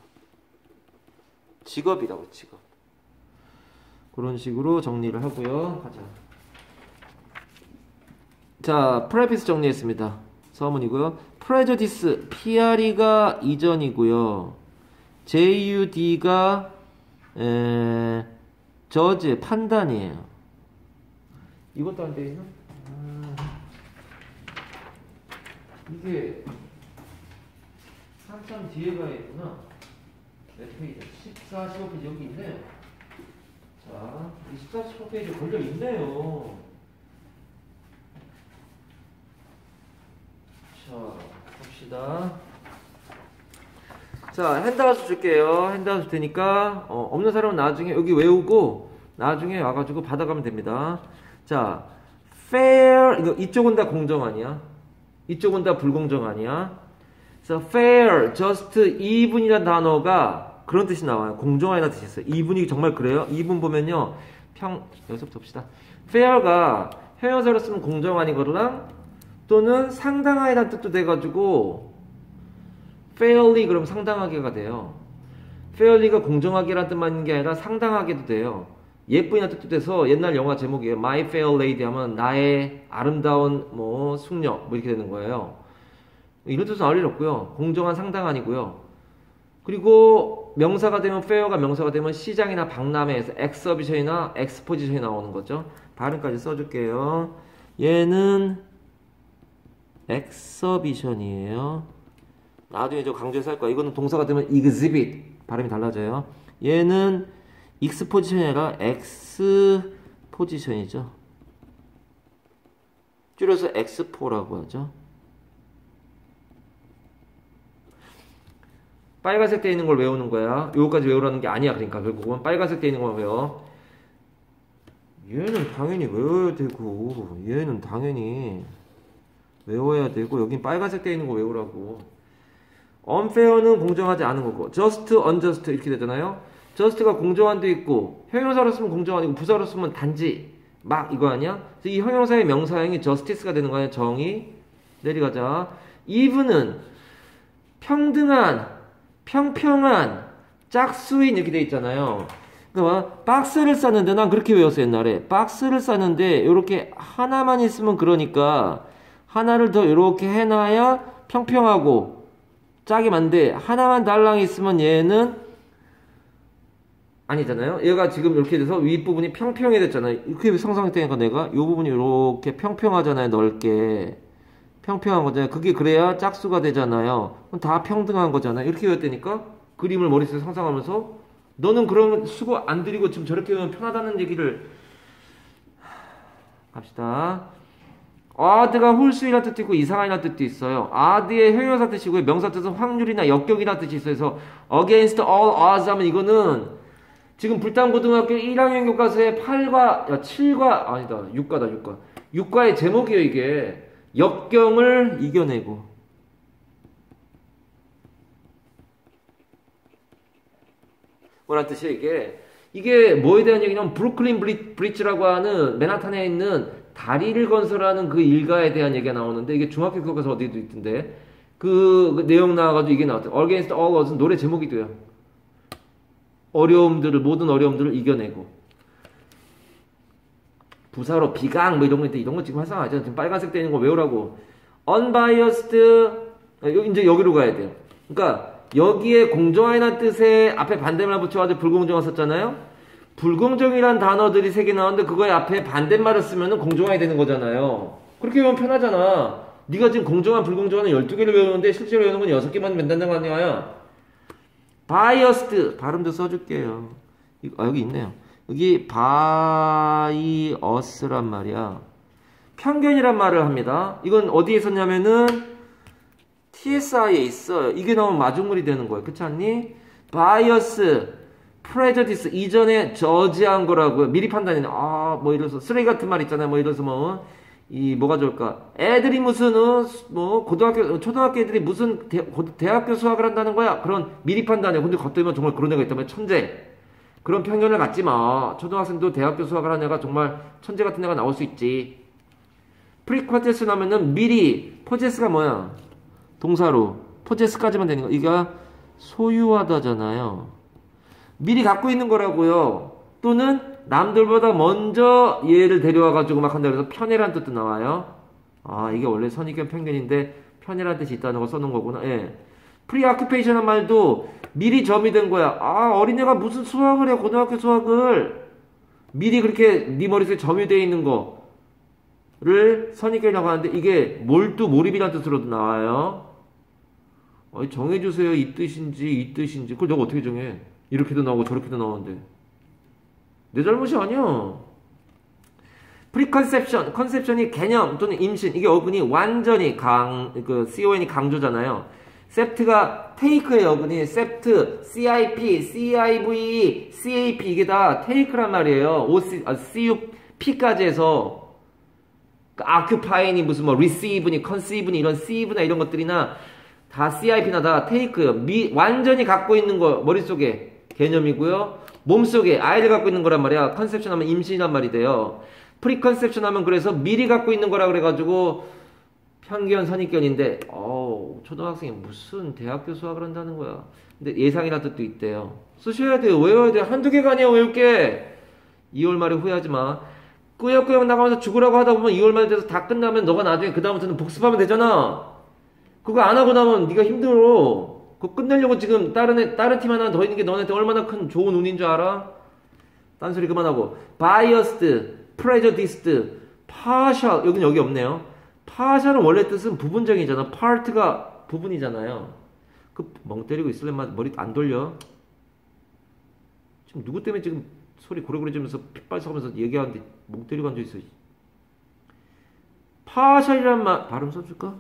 직업이라고, 직업. 그런 식으로 정리를 하고요. 가자. 자, 프레피스 정리했습니다. 서문이고요. 프레저디스, PRE가 이전이고요. JUD가 저지, 판단이에요. 이것도 안 되나? 이게 한참 뒤에 가야 있구나. 몇 페이지? 14, 15페이지 여기 있네요. 자, 14, 15페이지 걸려 있네요. 자, 봅시다. 자, 핸드아웃 줄게요. 핸드아웃 줄 테니까 없는 사람은 나중에 여기 외우고 나중에 와가지고 받아가면 됩니다. 자, fair, 이쪽은 다 공정 아니야? 이쪽은 다 불공정 아니야? 그래서 fair, just, even이라는 단어가 그런 뜻이 나와요. 공정하다는 뜻이 있어요. even이 정말 그래요? even 보면요. 여기서부터 봅시다. fair가 형용사로 쓰면 공정하니거랑 또는 상당하다는 뜻도 돼가지고 fairly 그럼 상당하게가 돼요. fairly가 공정하게라는 뜻만 있는 게 아니라 상당하게도 돼요. 예쁘이라는 뜻도 돼서 옛날 영화 제목이에요. My Fair Lady 하면 나의 아름다운 숙녀 이렇게 되는 거예요. 이런 뜻은 아무 일 없고요. 공정한 상당한이고요. 그리고 명사가 되면 fair가 명사가 되면 시장이나 박람회에서 exhibition이나 exposition이 나오는 거죠. 발음까지 써줄게요. 얘는 exhibition이에요. 나중에 저 강조해서 할 거야. 이거는 동사가 되면 exhibit 발음이 달라져요. 얘는 exposition이 아니라 exposition이죠. 줄여서 expo라고 하죠. 빨간색 돼 있는 걸 외우는 거야. 요거까지 외우라는 게 아니야. 그러니까 결국은 빨간색 돼 있는 걸 외워. 얘는 당연히 외워야 되고 얘는 당연히 외워야 되고 여긴 빨간색 돼 있는 거 외우라고. unfair는 공정하지 않은 거고 just, unjust 이렇게 되잖아요. just가 공정한 데 있고 형용사로 쓰면 공정하고 부사로 쓰면 단지 막 이거 아니야? 그래서 이 형용사의 명사형이 justice가 되는 거 아니야? 정의. 내려가자. even은 평등한, 평평한, 짝수인 이렇게 돼 있잖아요. 그러니까 박스를 쌌는데 난 그렇게 외웠어 옛날에. 박스를 쌌는데 이렇게 하나만 있으면 그러니까 하나를 더 이렇게 해놔야 평평하고 짝이 많은데 하나만 달랑 있으면 얘는 아니잖아요. 얘가 지금 이렇게 돼서 윗부분이 평평해 됐잖아요. 이렇게 상상되니까 내가 이 부분이 이렇게 평평하잖아요. 넓게 평평한 거잖아요. 그게 그래야 짝수가 되잖아요. 그럼 다 평등한 거잖아요. 이렇게 외웠다니까 그림을 머릿속에 상상하면서 너는 그런 수고 안 들이고 지금 저렇게 외우면 편하다는 얘기를 갑시다. odd가 홀수이라는 뜻도 있고 이상한이라는 뜻도 있어요. odd의 형용사 뜻이고요. 명사 뜻은 확률이나 역격이라는 뜻이 있어요. 그래서 against all odds 하면 이거는 지금 불당고등학교 1학년 교과서의 7과 아니다 6과다 6과의 제목이에요. 이게 역경을 이겨내고 뭐란 뜻이에요. 이게 뭐에 대한 얘기냐면 브루클린 브릿지라고 하는 맨하탄에 있는 다리를 건설하는 그 일가에 대한 얘기가 나오는데 이게 중학교 교과서 어디도 있던데 그 내용 나와가지고 이게 나왔대요. Against all odds는 노래 제목이도요. 모든 어려움들을 이겨내고 부사로 비강 뭐 이런 거 있는데 이런 거 지금 활성화하죠. 지금 빨간색 되는 거 외우라고. unbiased 이제 여기로 가야 돼요. 그러니까 여기에 공정하다는 뜻의 앞에 반대말 붙여가지고 불공정한 썼잖아요. 불공정이란 단어들이 3개 나오는데 그거에 앞에 반대말을 쓰면은 공정하게 되는 거잖아요. 그렇게 외우면 편하잖아. 네가 지금 공정한 불공정한 12개를 외우는데 실제로 외우는 건 6개만 맨다는 거 아니야. biased 발음도 써줄게요. 여기 있네요. 여기 bias란 말이야. 편견이란 말을 합니다. 이건 어디에 있었냐면은 TSI에 있어요. 이게 나오면 마중물이 되는 거예요. 그렇지 않니? bias, prejudice 이전에 저지한 거라고요. 미리 판단이네. 뭐 이래서 쓰레기 같은 말 있잖아요. 뭐 이래서 뭐가 좋을까? 애들이 무슨 초등학교 애들이 무슨 대학교 수학을 한다는 거야. 그런 미리 판단이야. 근데 갑자기 정말 그런 애가 있다면 천재. 그런 편견을 갖지 마. 초등학생도 대학교 수학을 하는 애가 정말 천재 같은 애가 나올 수 있지. 프리포제스 나오면은 미리, 포제스가 뭐야? 동사로 포제스까지만 되는 거. 이가 소유하다잖아요. 미리 갖고 있는 거라고요. 또는 남들보다 먼저 얘를 데려와가지고 막 한다 그래서 편애란 뜻도 나와요. 아, 이게 원래 선입견 편견인데 편애란 뜻이 있다는 거 써놓은 거구나. 예. 프리아큐페이션한 말도 미리 점이 된 거야. 아, 어린애가 무슨 수학을 해, 고등학교 수학을. 미리 그렇게 네 머릿속에 점이 되어 있는 거를 선입견이라고 하는데 이게 몰두 몰입이라는 뜻으로도 나와요. 정해주세요. 이 뜻인지 이 뜻인지. 그걸 내가 어떻게 정해? 이렇게도 나오고 저렇게도 나오는데 내 잘못이 아니야. 프리컨셉션, 컨셉션이 개념 또는 임신. 이게 어근이 완전히 CON이 강조잖아요. 셉트가 테이크의 어근이 셉트, CIP, CIV, CAP 이게 다 테이크란 말이에요. CUP까지 해서 아큐파인이 무슨 뭐 receive니 conceive니 이런 ceive나 이런 것들이나 다 CIP나 다 테이크예요. 완전히 갖고 있는 거 머릿속에 개념이고요. 몸속에 아이를 갖고 있는 거란 말이야. 컨셉션 하면 임신이란 말이 돼요. 프리컨셉션 하면 그래서 미리 갖고 있는 거라 그래가지고 편견, 선입견인데 초등학생이 무슨 대학교 수학을 한다는 거야. 근데 예상이라는 뜻도 있대요. 쓰셔야 돼요. 외워야 돼요. 한두 개가 아니야 외울 게. 2월 말에 후회하지 마. 꾸역꾸역 나가면서 죽으라고 하다 보면 2월 말 돼서 다 끝나면 너가 나중에 그 다음부터는 복습하면 되잖아. 그거 안 하고 나면 네가 힘들어. 그거 끝내려고 지금 다른 팀 하나 더 있는 게 너네한테 얼마나 큰 좋은 운인 줄 알아? 딴소리 그만하고. biased, prejudiced, partial. 여긴 여기 없네요. partial은 원래 뜻은 부분적이잖아. part가 부분이잖아요. 멍 때리고 있을래? 머리 안 돌려? 지금 누구 때문에 지금 소리 고래고래 지면서 핏발 썩으면서 얘기하는데 멍 때리고 앉아있어. partial이란 말 발음 써줄까?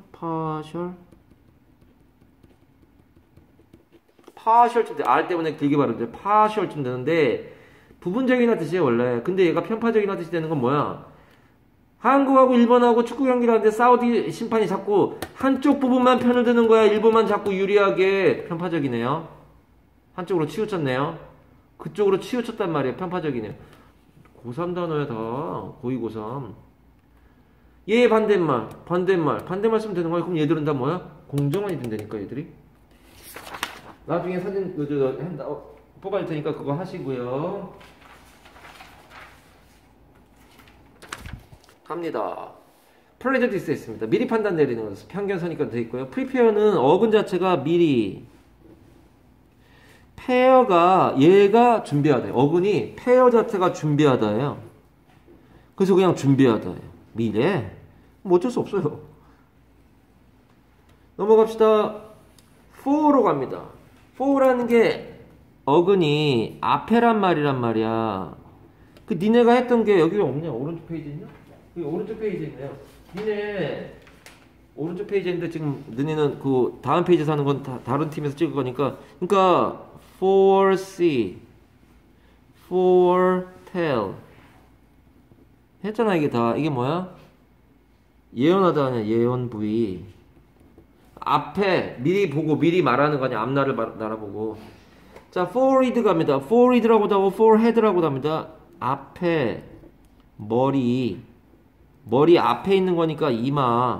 partial쯤 돼. R 때문에 길게 발음돼. partial쯤 되는데 부분적이나 뜻이에요 원래. 근데 얘가 편파적이나 뜻이 되는 건 뭐야? 한국하고 일본하고 축구 경기를 하는데 사우디 심판이 자꾸 한쪽 부분만 편을 드는 거야. 일본만 자꾸 유리하게. 편파적이네요. 한쪽으로 치우쳤네요. 그쪽으로 치우쳤단 말이에요. 편파적이네요. 고3 단어야 다. 고2 고3. 얘 반대말 쓰면 되는 거야. 그럼 얘들은 다 뭐야? 공정원이 된다니까 얘들이. 나중에 사진 뽑아줄 테니까 그거 하시고요. 갑니다. 프레저디스 있습니다. 미리 판단 내리는 거죠. 편견 선입견 돼 있고요. 프리페어는 어근 자체가 미리. 페어가 얘가 준비하다. 어근이 페어 자체가 준비하다예요. 그래서 그냥 준비하다예요. 미래. 뭐 어쩔 수 없어요. 넘어갑시다. for로 갑니다. for라는 게 어근이 앞에란 말이란 말이야. 그 니네가 했던 게 여기 없냐? 오른쪽 페이지 있냐? 여기 오른쪽 페이지에 있네요. 니네 오른쪽 페이지에 있는데 지금 너네는 그 다음 페이지에서 하는 건 다른 팀에서 찍을 거니까. 그러니까 foresee, foretell 했잖아. 이게 다 이게 뭐야? 예언하다 아니야. 예언 부위. 앞에 미리 보고 미리 말하는 거 아니야. 앞날을 날아보고. 자, forehead 갑니다. forehead라고도 하고 forehead라고도 합니다. 앞에 머리 앞에 있는 거니까 이마.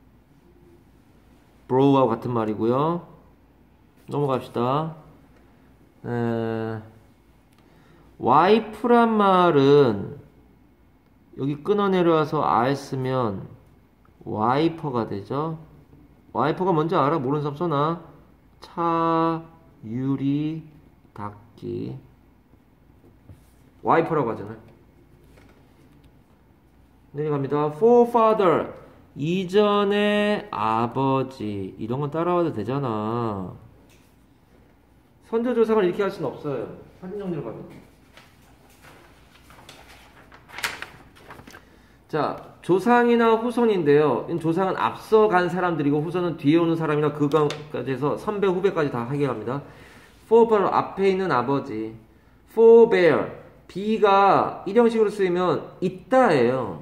brow하고 같은 말이고요. 넘어갑시다. wife란 말은 여기 끊어 내려와서 R 쓰면 와이퍼가 되죠. 와이퍼가 뭔지 알아? 모르는 사람 써놔. 차, 유리, 닦기. 와이퍼라고 하잖아요. 내려갑니다. forefather, 이전의 아버지. 이런 건 따라와도 되잖아. 선조조상을 이렇게 할 수는 없어요. 사진 정리로 갑니다. 자, 조상이나 후손인데요. 조상은 앞서간 사람들이고 후손은 뒤에 오는 사람이나 그까지 해서 선배, 후배까지 다 해결합니다. forefather, 앞에 있는 아버지. forbear, B가 일형식으로 쓰이면 있다예요.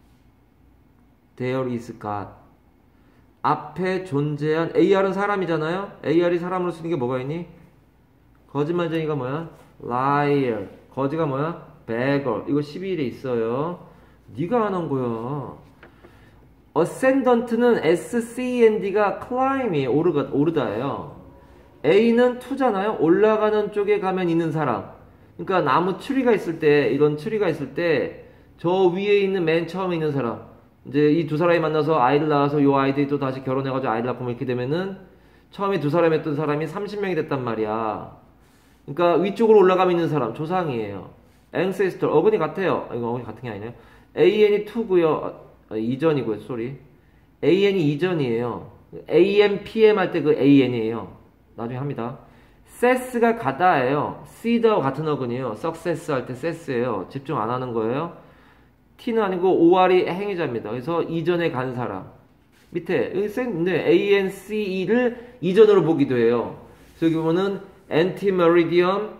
There is God. 앞에 존재한, AR은 사람이잖아요. AR이 사람으로 쓰는 게 뭐가 있니? 거짓말쟁이가 뭐야? Liar. 거지가 뭐야? Beggar. 이거 12일에 있어요. 네가 안 한 거야. ascendant는 SCND가 climb이 오르다예요. A는 to잖아요. 올라가는 쪽에 가면 있는 사람. 그러니까 나무 트리가 있을 때, 이런 트리가 있을 때, 저 위에 있는 맨 처음에 있는 사람. 이제 이 두 사람이 만나서 아이를 낳아서 요 아이들이 또 다시 결혼해가지고 아이를 낳고 이렇게 되면은 처음에 두 사람이 했던 사람이 30명이 됐단 말이야. 그러니까 위쪽으로 올라가면 있는 사람, 조상이에요. ancestor, 어근이 같아요. 이거 어근이 같은 게 아니네요. AN이 2고요. 이전이고요, 쏘리. AN이 이전이에요. AM, PM 할 때 그 AN이에요. 나중에 합니다. ses가 가다예요. seed와 같은 어근이에요. success 할 때 ses예요. 집중 안 하는 거예요. T는 아니고 OR이 행위자입니다. 그래서 이전에 간 사람. 밑에 근데 ANCE를 이전으로 보기도 해요. 그래서 여기 보면은 antimeridium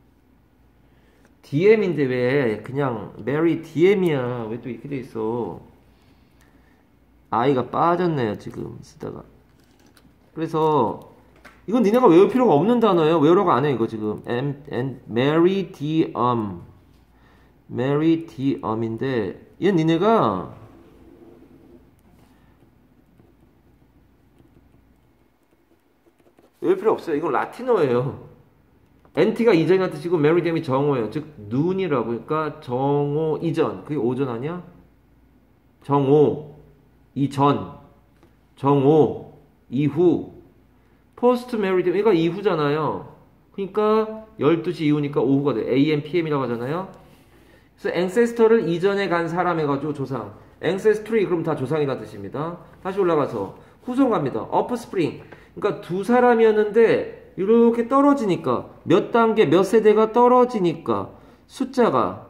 DM인데 왜 그냥 Mary DM이야. 왜 또 이렇게 돼 있어? I가 빠졌네요 지금 쓰다가. 그래서 이건 니네가 외울 필요가 없는 단어예요. 외우라고 안 해 이거 지금. Meridium인데 얘는 니네가 외울 필요 없어요. 이건 라틴어예요. 엔티가 이전이라는 뜻이고 메리디엄이 정오예요. 즉 눈이라고. 그러니까 정오 이전. 그게 오전 아니야? 정오 이전. 정오 이후. 포스트 메리디엄. 이거 이후잖아요. 그러니까 12시 이후니까 오후가 돼. AM, PM이라고 하잖아요. 그래서 ancestor를 이전에 간 사람 해가지고 조상. ancestry 그럼 다 조상이라는 뜻입니다. 다시 올라가서 후손 갑니다. offspring. 그러니까 두 사람이었는데 이렇게 떨어지니까 몇 단계 몇 세대가 떨어지니까 숫자가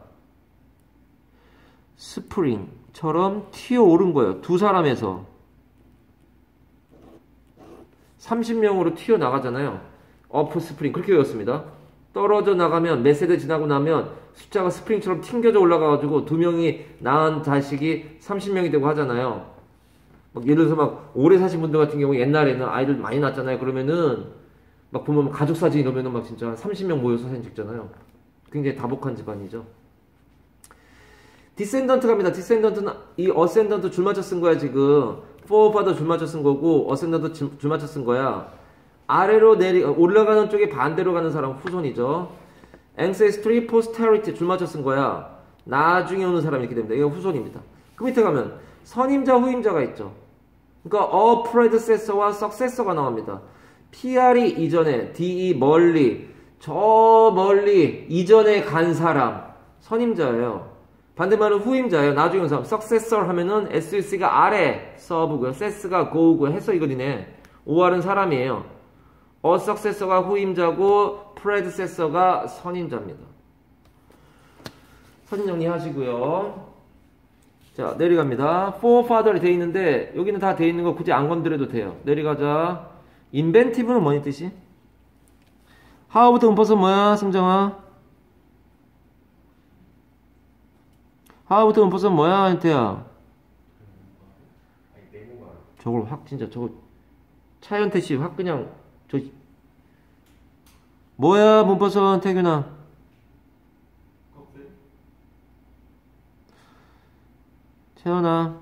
스프링처럼 튀어오른 거예요. 두 사람에서 30명으로 튀어나가잖아요. offspring 그렇게 외웠습니다. 떨어져 나가면 몇 세대 지나고 나면 숫자가 스프링처럼 튕겨져 올라가가지고 두 명이 낳은 자식이 30명이 되고 하잖아요. 막 예를 들어서 막 오래 사신 분들 같은 경우 옛날에는 아이들 많이 낳았잖아요. 그러면은 막 보면 가족 사진 이러면은 막 진짜 30명 모여서 사진 찍잖아요. 굉장히 다복한 집안이죠. 디센던트 갑니다. 디센던트는 이 어센던트 줄 맞춰 쓴 거야 지금. forefather 줄 맞춰 쓴 거고 어센던트 줄 맞춰 쓴 거야. 아래로 올라가는 쪽에 반대로 가는 사람 후손이죠. ancestry, posterity 줄 맞춰 쓴 거야. 나중에 오는 사람이 이렇게 됩니다. 이거 후손입니다. 그 밑에 가면 선임자, 후임자가 있죠. 그러니까 a predecessor와 successor가 나옵니다. PR이 이전에, DE 멀리, 저 멀리 이전에 간 사람 선임자예요. 반대말은 후임자예요. 나중에 온 사람 successor 하면은 SUC가 아래 서브고요. ses가 go고요. 해서 이거리네. OR은 사람이에요. a successor가 후임자고 predecessor가 선임자입니다. 사진 정리하시고요. 자, 내려갑니다. forefather이 돼 있는데 여기는 다 돼 있는 거 굳이 안 건드려도 돼요. 내려가자. inventive는 뭐니 뜻이? how부터 문법은 뭐야, 승정아? how부터 문법은 뭐야, 현태야? 저걸 확 진짜 저거 차현태 씨 확 그냥 저 뭐야 문법은 태균아? 채연아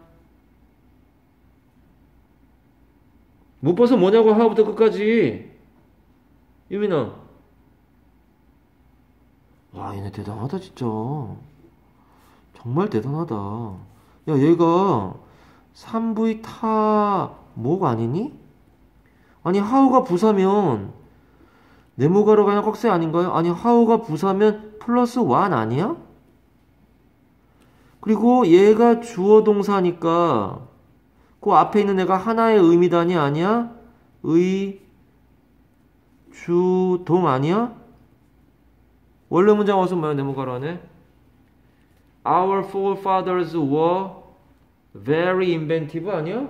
문법은 뭐냐고 하부터 끝까지. 유민아. 와 얘네 대단하다 진짜. 정말 대단하다. 야 얘가 3V 타 뭐가 아니니? 아니 하우가 부사면 네모가로 가냐 꺽쇠 아닌가요? 아니 하우가 부사면 플러스 1 아니야? 그리고 얘가 주어 동사니까 그 앞에 있는 애가 하나의 의미단이 아니야? 의, 주, 동 아니야? 원래 문장 와서 뭐야 네모가로 하네? Our forefathers were very inventive 아니야?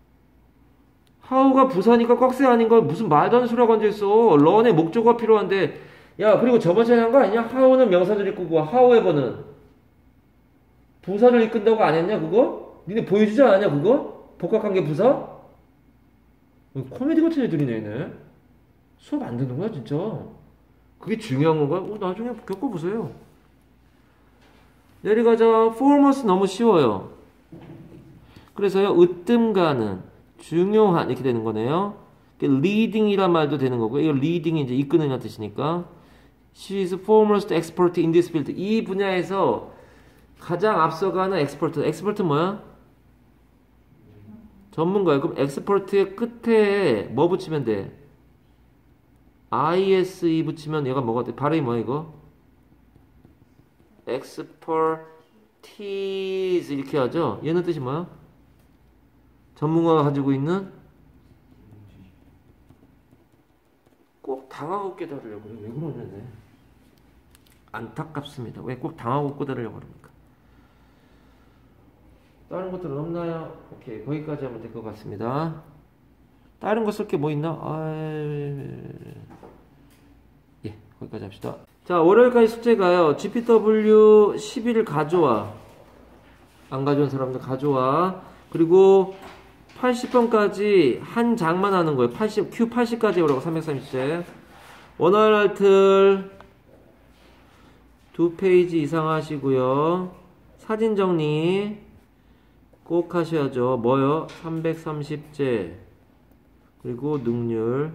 how가 부사니까 꺽쇠 아닌 걸 무슨 말도 안 되는 소리가 앉아있어. 런의 목적어가 필요한데. 야 그리고 저번 시간에 한 거 아니냐? how는 명사절 이끄고 however는 부사를 이끈다고 안 했냐 그거? 니네 보여주지 않았냐 그거? 복합관계 부사? 코미디 같은 애들이네 얘네. 수업 안 듣는 거야 진짜. 그게 중요한 건가요? 나중에 겪어보세요. 내려가자. foremost 너무 쉬워요. 그래서요, 으뜸가는 중요한 이렇게 되는 거네요. leading이란 말도 되는 거고요. 이거 leading이 이제 이끄는 뜻이니까. She is foremost expert in this field. 이 분야에서 가장 앞서가는 expert. expert는 뭐야? 전문가예요. 그럼 expert의 끝에 뭐 붙이면 돼? ise 붙이면 얘가 뭐가 돼? 발음이 뭐야 이거? expertise 이렇게 하죠. 얘는 뜻이 뭐야? 전문가가 가지고 있는 꼭 당하고 깨달으려고 그래. 왜 그러는데? 안타깝습니다. 왜 꼭 당하고 깨달으려고 그럽니까? 다른 것들은 없나요? 오케이, 거기까지 하면 될 것 같습니다. 다른 거 쓸 게 뭐 있나? 예, 거기까지 합시다. 자, 월요일까지 숙제가요. GPW 11을 가져와. 안 가져온 사람들 가져와. 그리고 80번까지 한 장만 하는 거예요. Q 80까지 오라고 330째. 원활할틀 2페이지 이상 하시고요. 사진 정리 꼭 하셔야죠. 뭐요? 330째. 그리고 능률.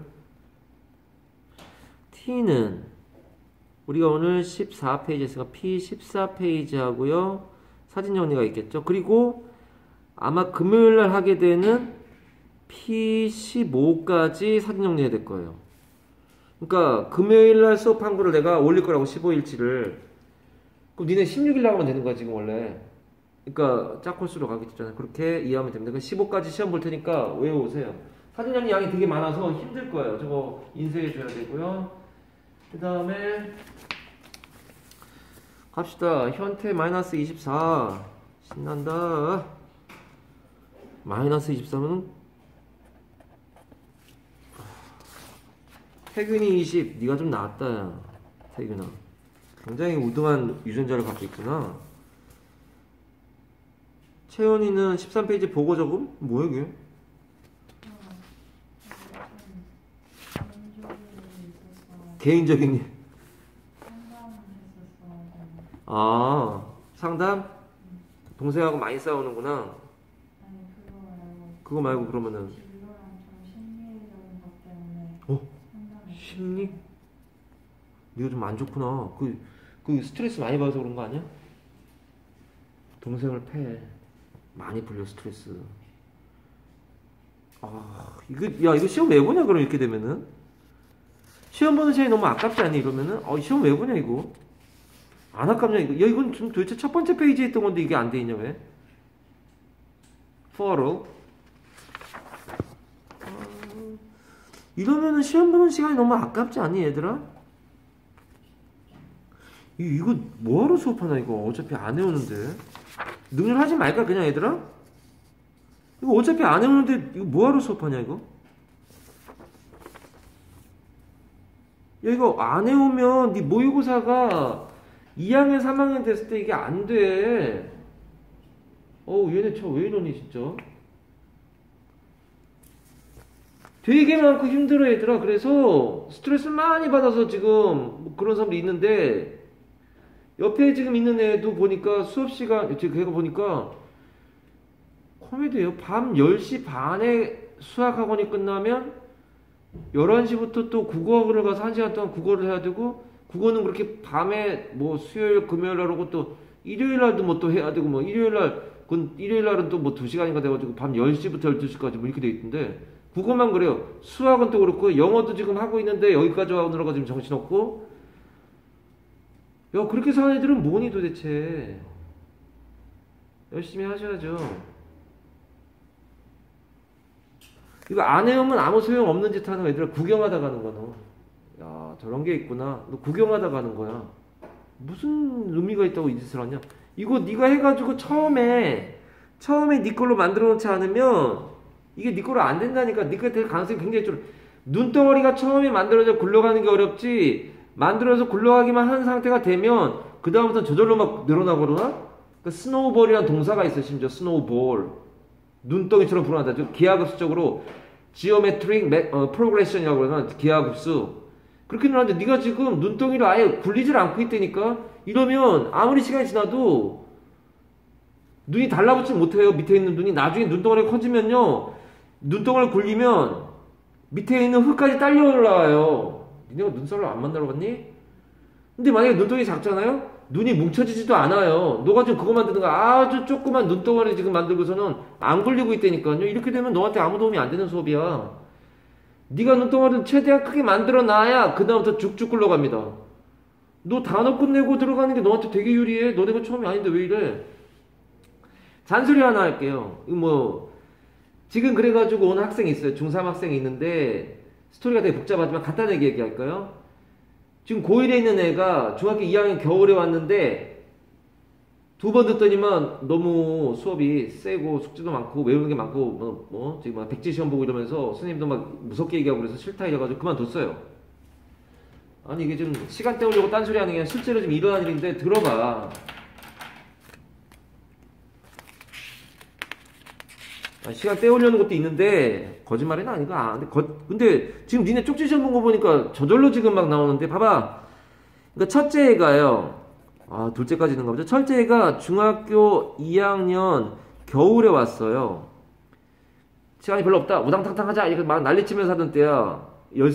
T는 우리가 오늘 14페이지 했으니까 P14페이지 하고요. 사진 정리가 있겠죠. 그리고 아마 금요일날 하게 되는 P15까지 사진 정리해야 될 거예요. 그러니까 금요일날 수업한 거를 내가 올릴 거라고 15일치를. 그럼 니네 16일날 하면 되는 거야 지금 원래. 그러니까 짝콜수로 가겠잖아요. 그렇게 이해하면 됩니다. 15까지 시험 볼 테니까 외워오세요. 사진 정리 양이 되게 많아서 힘들 거예요. 저거 인쇄해 줘야 되고요. 그 다음에 갑시다. 현태 마이너스 24 신난다. 마이너스 23은 태균이 20 네가 좀 나았다 야 태균아. 굉장히 우등한 유전자를 갖고 있구나. 채연이는 13페이지 보고 적음? 뭐야 이게? 개인적인 아 상담? 동생하고 많이 싸우는구나. 그거 말고 그러면은 심리? 네가 좀 안 좋구나. 그 스트레스 많이 받아서 그런 거 아니야? 동생을 패 많이 풀려 스트레스. 이거 시험 왜 보냐 그럼 이렇게 되면은 시험 보는 시간이 너무 아깝지 않니 이러면은 시험 왜 보냐 이거 안 아깝냐 이거. 야 이건 좀 도대체 첫 번째 페이지에 있던 건데 이게 안 돼 있냐 왜? for 이러면은 시험 보는 시간이 너무 아깝지 않니 얘들아? 이거 뭐하러 수업하나 이거 어차피 안 해오는데. 능률 하지 말까 그냥 얘들아? 이거 어차피 안 해오는데 이거 뭐하러 수업하냐 이거? 야 이거 안 해오면 네 모의고사가 2학년 3학년 됐을 때 이게 안 돼. 얘네 저 왜 이러니 진짜. 되게 많고 힘들어 얘들아. 그래서 스트레스 많이 받아서 지금 뭐 그런 사람도 있는데 옆에 지금 있는 애도 보니까 수업시간 걔가 보니까 코미디예요. 밤 10시 반에 수학학원이 끝나면 11시부터 또 국어학원을 가서 1시간 동안 국어를 해야 되고 국어는 그렇게 밤에 뭐 수요일 금요일 날 오고 또 일요일 날도 뭐 또 해야 되고 뭐 일요일 날은 또 뭐 2시간인가 돼가지고 밤 10시부터 12시까지 뭐 이렇게 돼 있던데 국어만 그래요. 수학은 또 그렇고 영어도 지금 하고 있는데 여기까지 오느라고 지금 정신없고. 야 그렇게 사는 애들은 뭐니 도대체. 열심히 하셔야죠. 이거 안 해오면 아무 소용 없는 짓 하는 애들아. 구경하다 가는 거야 너. 야 저런 게 있구나. 너 구경하다 가는 거야. 무슨 의미가 있다고 이 짓을 하냐. 이거 네가 해가지고 처음에 네 걸로 만들어 놓지 않으면 이게 네 거로 안 된다니까. 네가 될 가능성이 굉장히 좀. 눈덩어리가 처음에 만들어져 굴러가는 게 어렵지 만들어서 굴러가기만 한 상태가 되면 그 다음부터 저절로 막 늘어나고 그러나? 그러니까 스노우볼이라는 동사가 있어. 심지어 스노우볼 눈덩이처럼 불어난다. 기하급수적으로 지오메트릭 프로그레션이라고 그러나 기하급수 그렇게 늘어나는데 네가 지금 눈덩이를 아예 굴리질 않고 있다니까. 이러면 아무리 시간이 지나도 눈이 달라붙지 못해요. 밑에 있는 눈이. 나중에 눈덩어리가 커지면요. 눈덩어리를 굴리면 밑에 있는 흙까지 딸려 올라와요. 니네가 눈썰을 안 만들어 봤니? 근데 만약에 눈덩이 작잖아요? 눈이 뭉쳐지지도 않아요. 너가 지금 그거 만드는 거 아주 조그만 눈덩어리 지금 만들고서는 안 굴리고 있다니까요. 이렇게 되면 너한테 아무 도움이 안 되는 수업이야. 네가 눈덩어리를 최대한 크게 만들어 놔야 그 다음부터 쭉쭉 굴러갑니다. 너 단어 끝내고 들어가는 게 너한테 되게 유리해. 너네가 처음이 아닌데 왜 이래? 잔소리 하나 할게요. 지금 그래가지고 온 학생이 있어요. 중3 학생이 있는데, 스토리가 되게 복잡하지만 간단하게 얘기할까요? 지금 고1에 있는 애가 중학교 2학년 겨울에 왔는데, 2번 듣더니만 너무 수업이 세고 숙제도 많고 외우는 게 많고, 지금 막 백지 시험 보고 이러면서 선생님도 막 무섭게 얘기하고 그래서 싫다 이래가지고 그만뒀어요. 아니, 이게 좀 시간 때우려고 딴소리 하는 게 아니라 실제로 좀 일어난 일인데, 들어봐. 시간 때우려는 것도 있는데 거짓말은 아니가. 근데 지금 니네 쪽지 시험 본 거 보니까 저절로 지금 막 나오는데 봐봐. 그러니까 첫째 애가요. 둘째까지는 가보죠. 첫째 애가 중학교 2학년 겨울에 왔어요. 시간이 별로 없다. 우당탕탕 하자. 이렇게 막 난리치면서 하던 때야.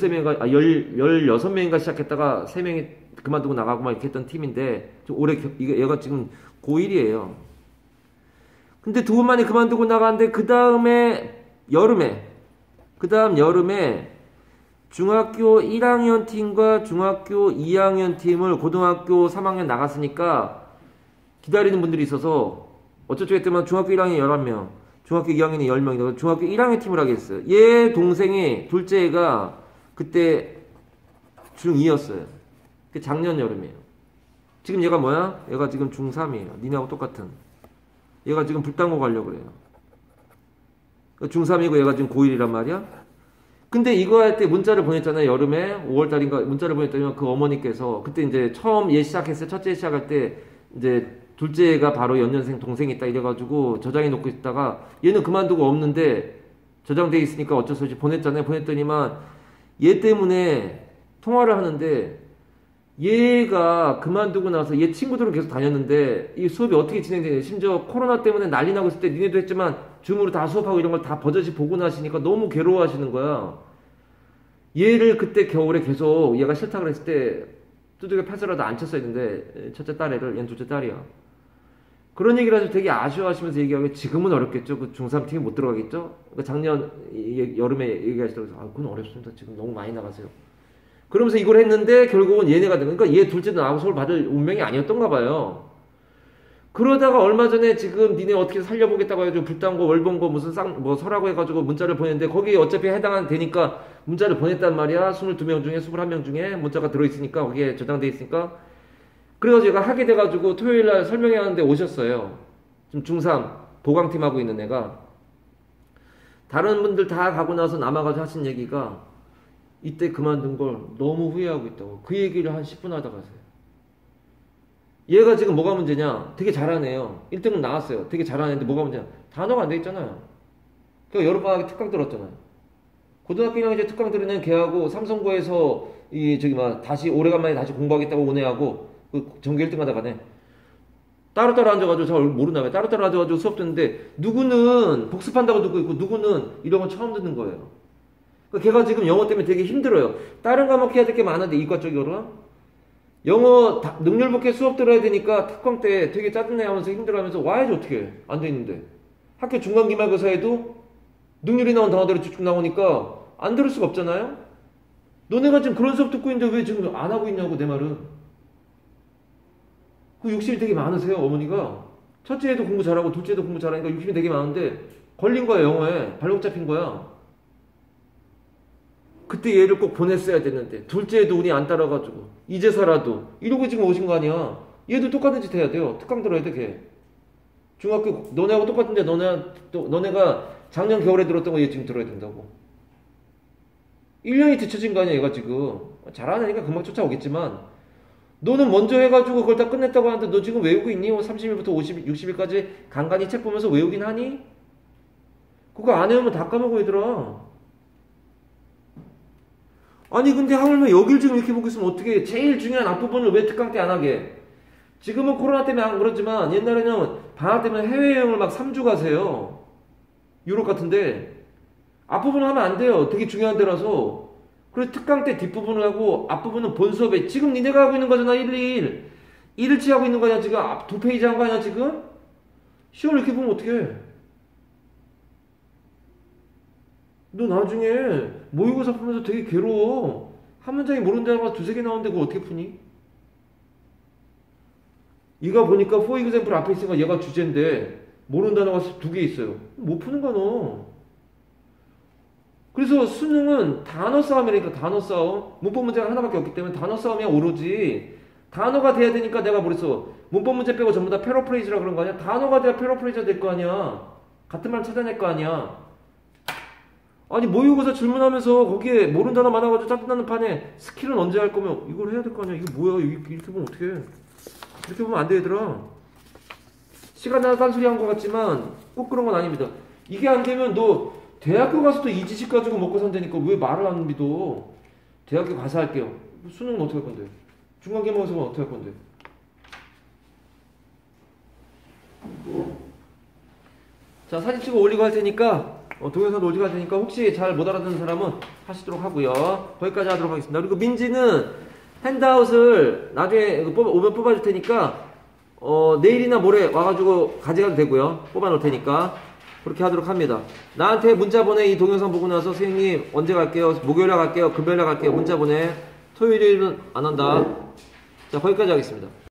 16명인가 시작했다가 3명이 그만두고 나가고 막 이렇게 했던 팀인데 올해 얘가 지금 고1이에요. 근데 2번 만에 그만두고 나갔는데 그 다음 여름에 중학교 1학년 팀과 중학교 2학년 팀을 고등학교 3학년 나갔으니까 기다리는 분들이 있어서 어쩌죠 했더만 중학교 1학년 11명, 중학교 2학년이 10명이다. 중학교 1학년 팀을 하겠어요. 얘 동생이 둘째 애가 그때 중2였어요. 작년 여름이에요. 지금 얘가 뭐야? 얘가 지금 중3이에요. 니네하고 똑같은. 얘가 지금 불당고 가려고 그래요. 중3이고 얘가 지금 고1이란 말이야. 근데 이거 할 때 문자를 보냈잖아요. 여름에 5월달인가 문자를 보냈더니 그 어머니께서 그때 이제 처음 얘 시작했어요. 첫째 시작할 때 이제 둘째가 바로 연년생 동생이 있다 이래가지고 저장해 놓고 있다가 얘는 그만두고 없는데 저장돼 있으니까 어쩔 수 없이 보냈잖아요. 보냈더니만 얘 때문에 통화를 하는데 얘가 그만두고 나서 얘 친구들은 계속 다녔는데 이 수업이 어떻게 진행되냐. 심지어 코로나 때문에 난리 나고 있을 때 니네도 했지만 줌으로 다 수업하고 이런 걸 다 버젓이 보고 나시니까 너무 괴로워하시는 거야. 얘를 그때 겨울에 계속 얘가 싫다 그랬을 때 두들겨 팻으라도 안 쳤어야 했는데 첫째 딸애를, 얘는 둘째 딸이야. 그런 얘기를 해서 되게 아쉬워하시면서 얘기하고 지금은 어렵겠죠. 그 중3 팀에 못 들어가겠죠. 그러니까 작년 여름에 얘기하시더라고요. 그건 어렵습니다. 지금 너무 많이 나가세요. 그러면서 이걸 했는데 결국은 얘네가 된 거니까 얘 둘째도 나하고 서울 받을 운명이 아니었던가 봐요. 그러다가 얼마 전에 지금 니네 어떻게 살려보겠다고 해가지고 불딴 거 월본 거 무슨 서라고 해가지고 문자를 보냈는데 거기에 어차피 되니까 문자를 보냈단 말이야. 22명 중에 21명 중에 문자가 들어있으니까 거기에 저장돼 있으니까. 그래가지고 얘가 하게 돼가지고 토요일날 설명회 하는데 오셨어요. 지금 중3 보강팀 하고 있는 애가. 다른 분들 다 가고 나서 남아가지고 하신 얘기가 이때 그만둔 걸 너무 후회하고 있다고. 그 얘기를 한 10분 하다 가세요. 얘가 지금 뭐가 문제냐? 되게 잘하네요. 1등은 나왔어요. 되게 잘하는데 뭐가 문제냐? 단어가 안 돼 있잖아요. 그러니까 여름방학에 특강 들었잖아요. 고등학교 1학년 이제 특강 들으면 걔하고 삼성고에서 다시 오래간만에 다시 공부하겠다고 온 애하고 그 전교 1등 하다 가네. 따로따로 앉아가지고 잘 모르나 봐요. 따로따로 앉아가지고 수업 듣는데 누구는 복습한다고 듣고 있고 누구는 이런 건 처음 듣는 거예요. 그러니까 걔가 지금 영어 때문에 되게 힘들어요. 다른 과목 해야 될 게 많은데 이과 쪽으로 영어 능률복귀 수업 들어야 되니까 특강 때 되게 짜증내 하면서 힘들어하면서 와야지 어떻게 안 돼 있는데 학교 중간 기말고사에도 능률이 나온 단어들이 쭉쭉 나오니까 안 들을 수가 없잖아요. 너네가 지금 그런 수업 듣고 있는데 왜 지금 안 하고 있냐고. 내 말은 그 욕심이 되게 많으세요. 어머니가 첫째 애도 공부 잘하고 둘째 애도 공부 잘하니까 욕심이 되게 많은데 걸린 거야. 영어에 발목 잡힌 거야. 그때 얘를 꼭 보냈어야 됐는데 둘째 애도 운이 안 따라가지고 이제서라도 이러고 지금 오신 거 아니야. 얘도 똑같은 짓 해야 돼요. 특강 들어야 돼. 걔 중학교 너네하고 똑같은데 너네가 작년 겨울에 들었던 거 얘 지금 들어야 된다고. 1년이 뒤처진 거 아니야. 얘가 지금 잘하는 애니까 금방 쫓아오겠지만 너는 먼저 해가지고 그걸 다 끝냈다고 하는데 너 지금 외우고 있니? 30일부터 60일까지 간간히 책 보면서 외우긴 하니? 그거 안 외우면 다 까먹어 얘들아. 아니 근데 하물며 여길 지금 이렇게 보고 있으면 어떻게 해. 제일 중요한 앞부분을 왜 특강 때 안 하게. 지금은 코로나 때문에 안 그렇지만 옛날에는 방학 때문에 해외여행을 막 3주 가세요. 유럽 같은데. 앞부분을 하면 안 돼요. 되게 중요한 데라서. 그래서 특강 때 뒷부분을 하고 앞부분은 본 수업에 지금 니네가 하고 있는 거잖아. 121. 1일치 하고 있는 거 아니야 지금. 앞 2페이지 한 거 아니야 지금. 시험을 이렇게 보면 어떡해. 너 나중에 모의고사 풀면서 되게 괴로워. 한 문장이 모르는 단어가 2-3개 나오는데 그걸 어떻게 푸니? 얘가 보니까 for example 앞에 있으니까 얘가 주제인데 모르는 단어가 2개 있어요. 못 푸는 거야 너. 그래서 수능은 단어 싸움이라니까. 단어 싸움. 문법 문제가 하나밖에 없기 때문에 단어 싸움이야 오로지. 단어가 돼야 되니까 내가 그랬어. 문법 문제 빼고 전부 다 패러프레이즈라 그런 거 아니야? 단어가 돼야 패러프레이즈가 될 거 아니야. 같은 말 찾아낼 거 아니야. 아니 모의고사 질문하면서 거기에 모르는 단어 많아가지고 짜증나는 판에 스킬은 언제 할 거면 이걸 해야 될 거 아니야. 이거 뭐야. 이렇게 보면 어떡해. 이렇게 보면 안 돼 얘들아. 시간 하나 딴소리 한 것 같지만 꼭 그런 건 아닙니다. 이게 안 되면 너 대학교 가서도 이 지식 가지고 먹고 산다니까 왜 말을 안 믿어. 대학교 가서 할게요. 수능은 어떻게 할 건데. 중간기말고사는 어떻게 할 건데. 자 사진 찍어 올리고 할 테니까 동영상도 올리고 할 테니까 혹시 잘 못 알아듣는 사람은 하시도록 하고요. 거기까지 하도록 하겠습니다. 그리고 민지는 핸드아웃을 나중에 오면 뽑아줄 테니까 내일이나 모레 와가지고 가져가도 되고요. 뽑아놓을 테니까 그렇게 하도록 합니다. 나한테 문자 보내. 이 동영상 보고 나서 선생님 언제 갈게요. 목요일에 갈게요. 금요일에 갈게요. 문자 보내. 토요일은 안 한다. 자 거기까지 하겠습니다.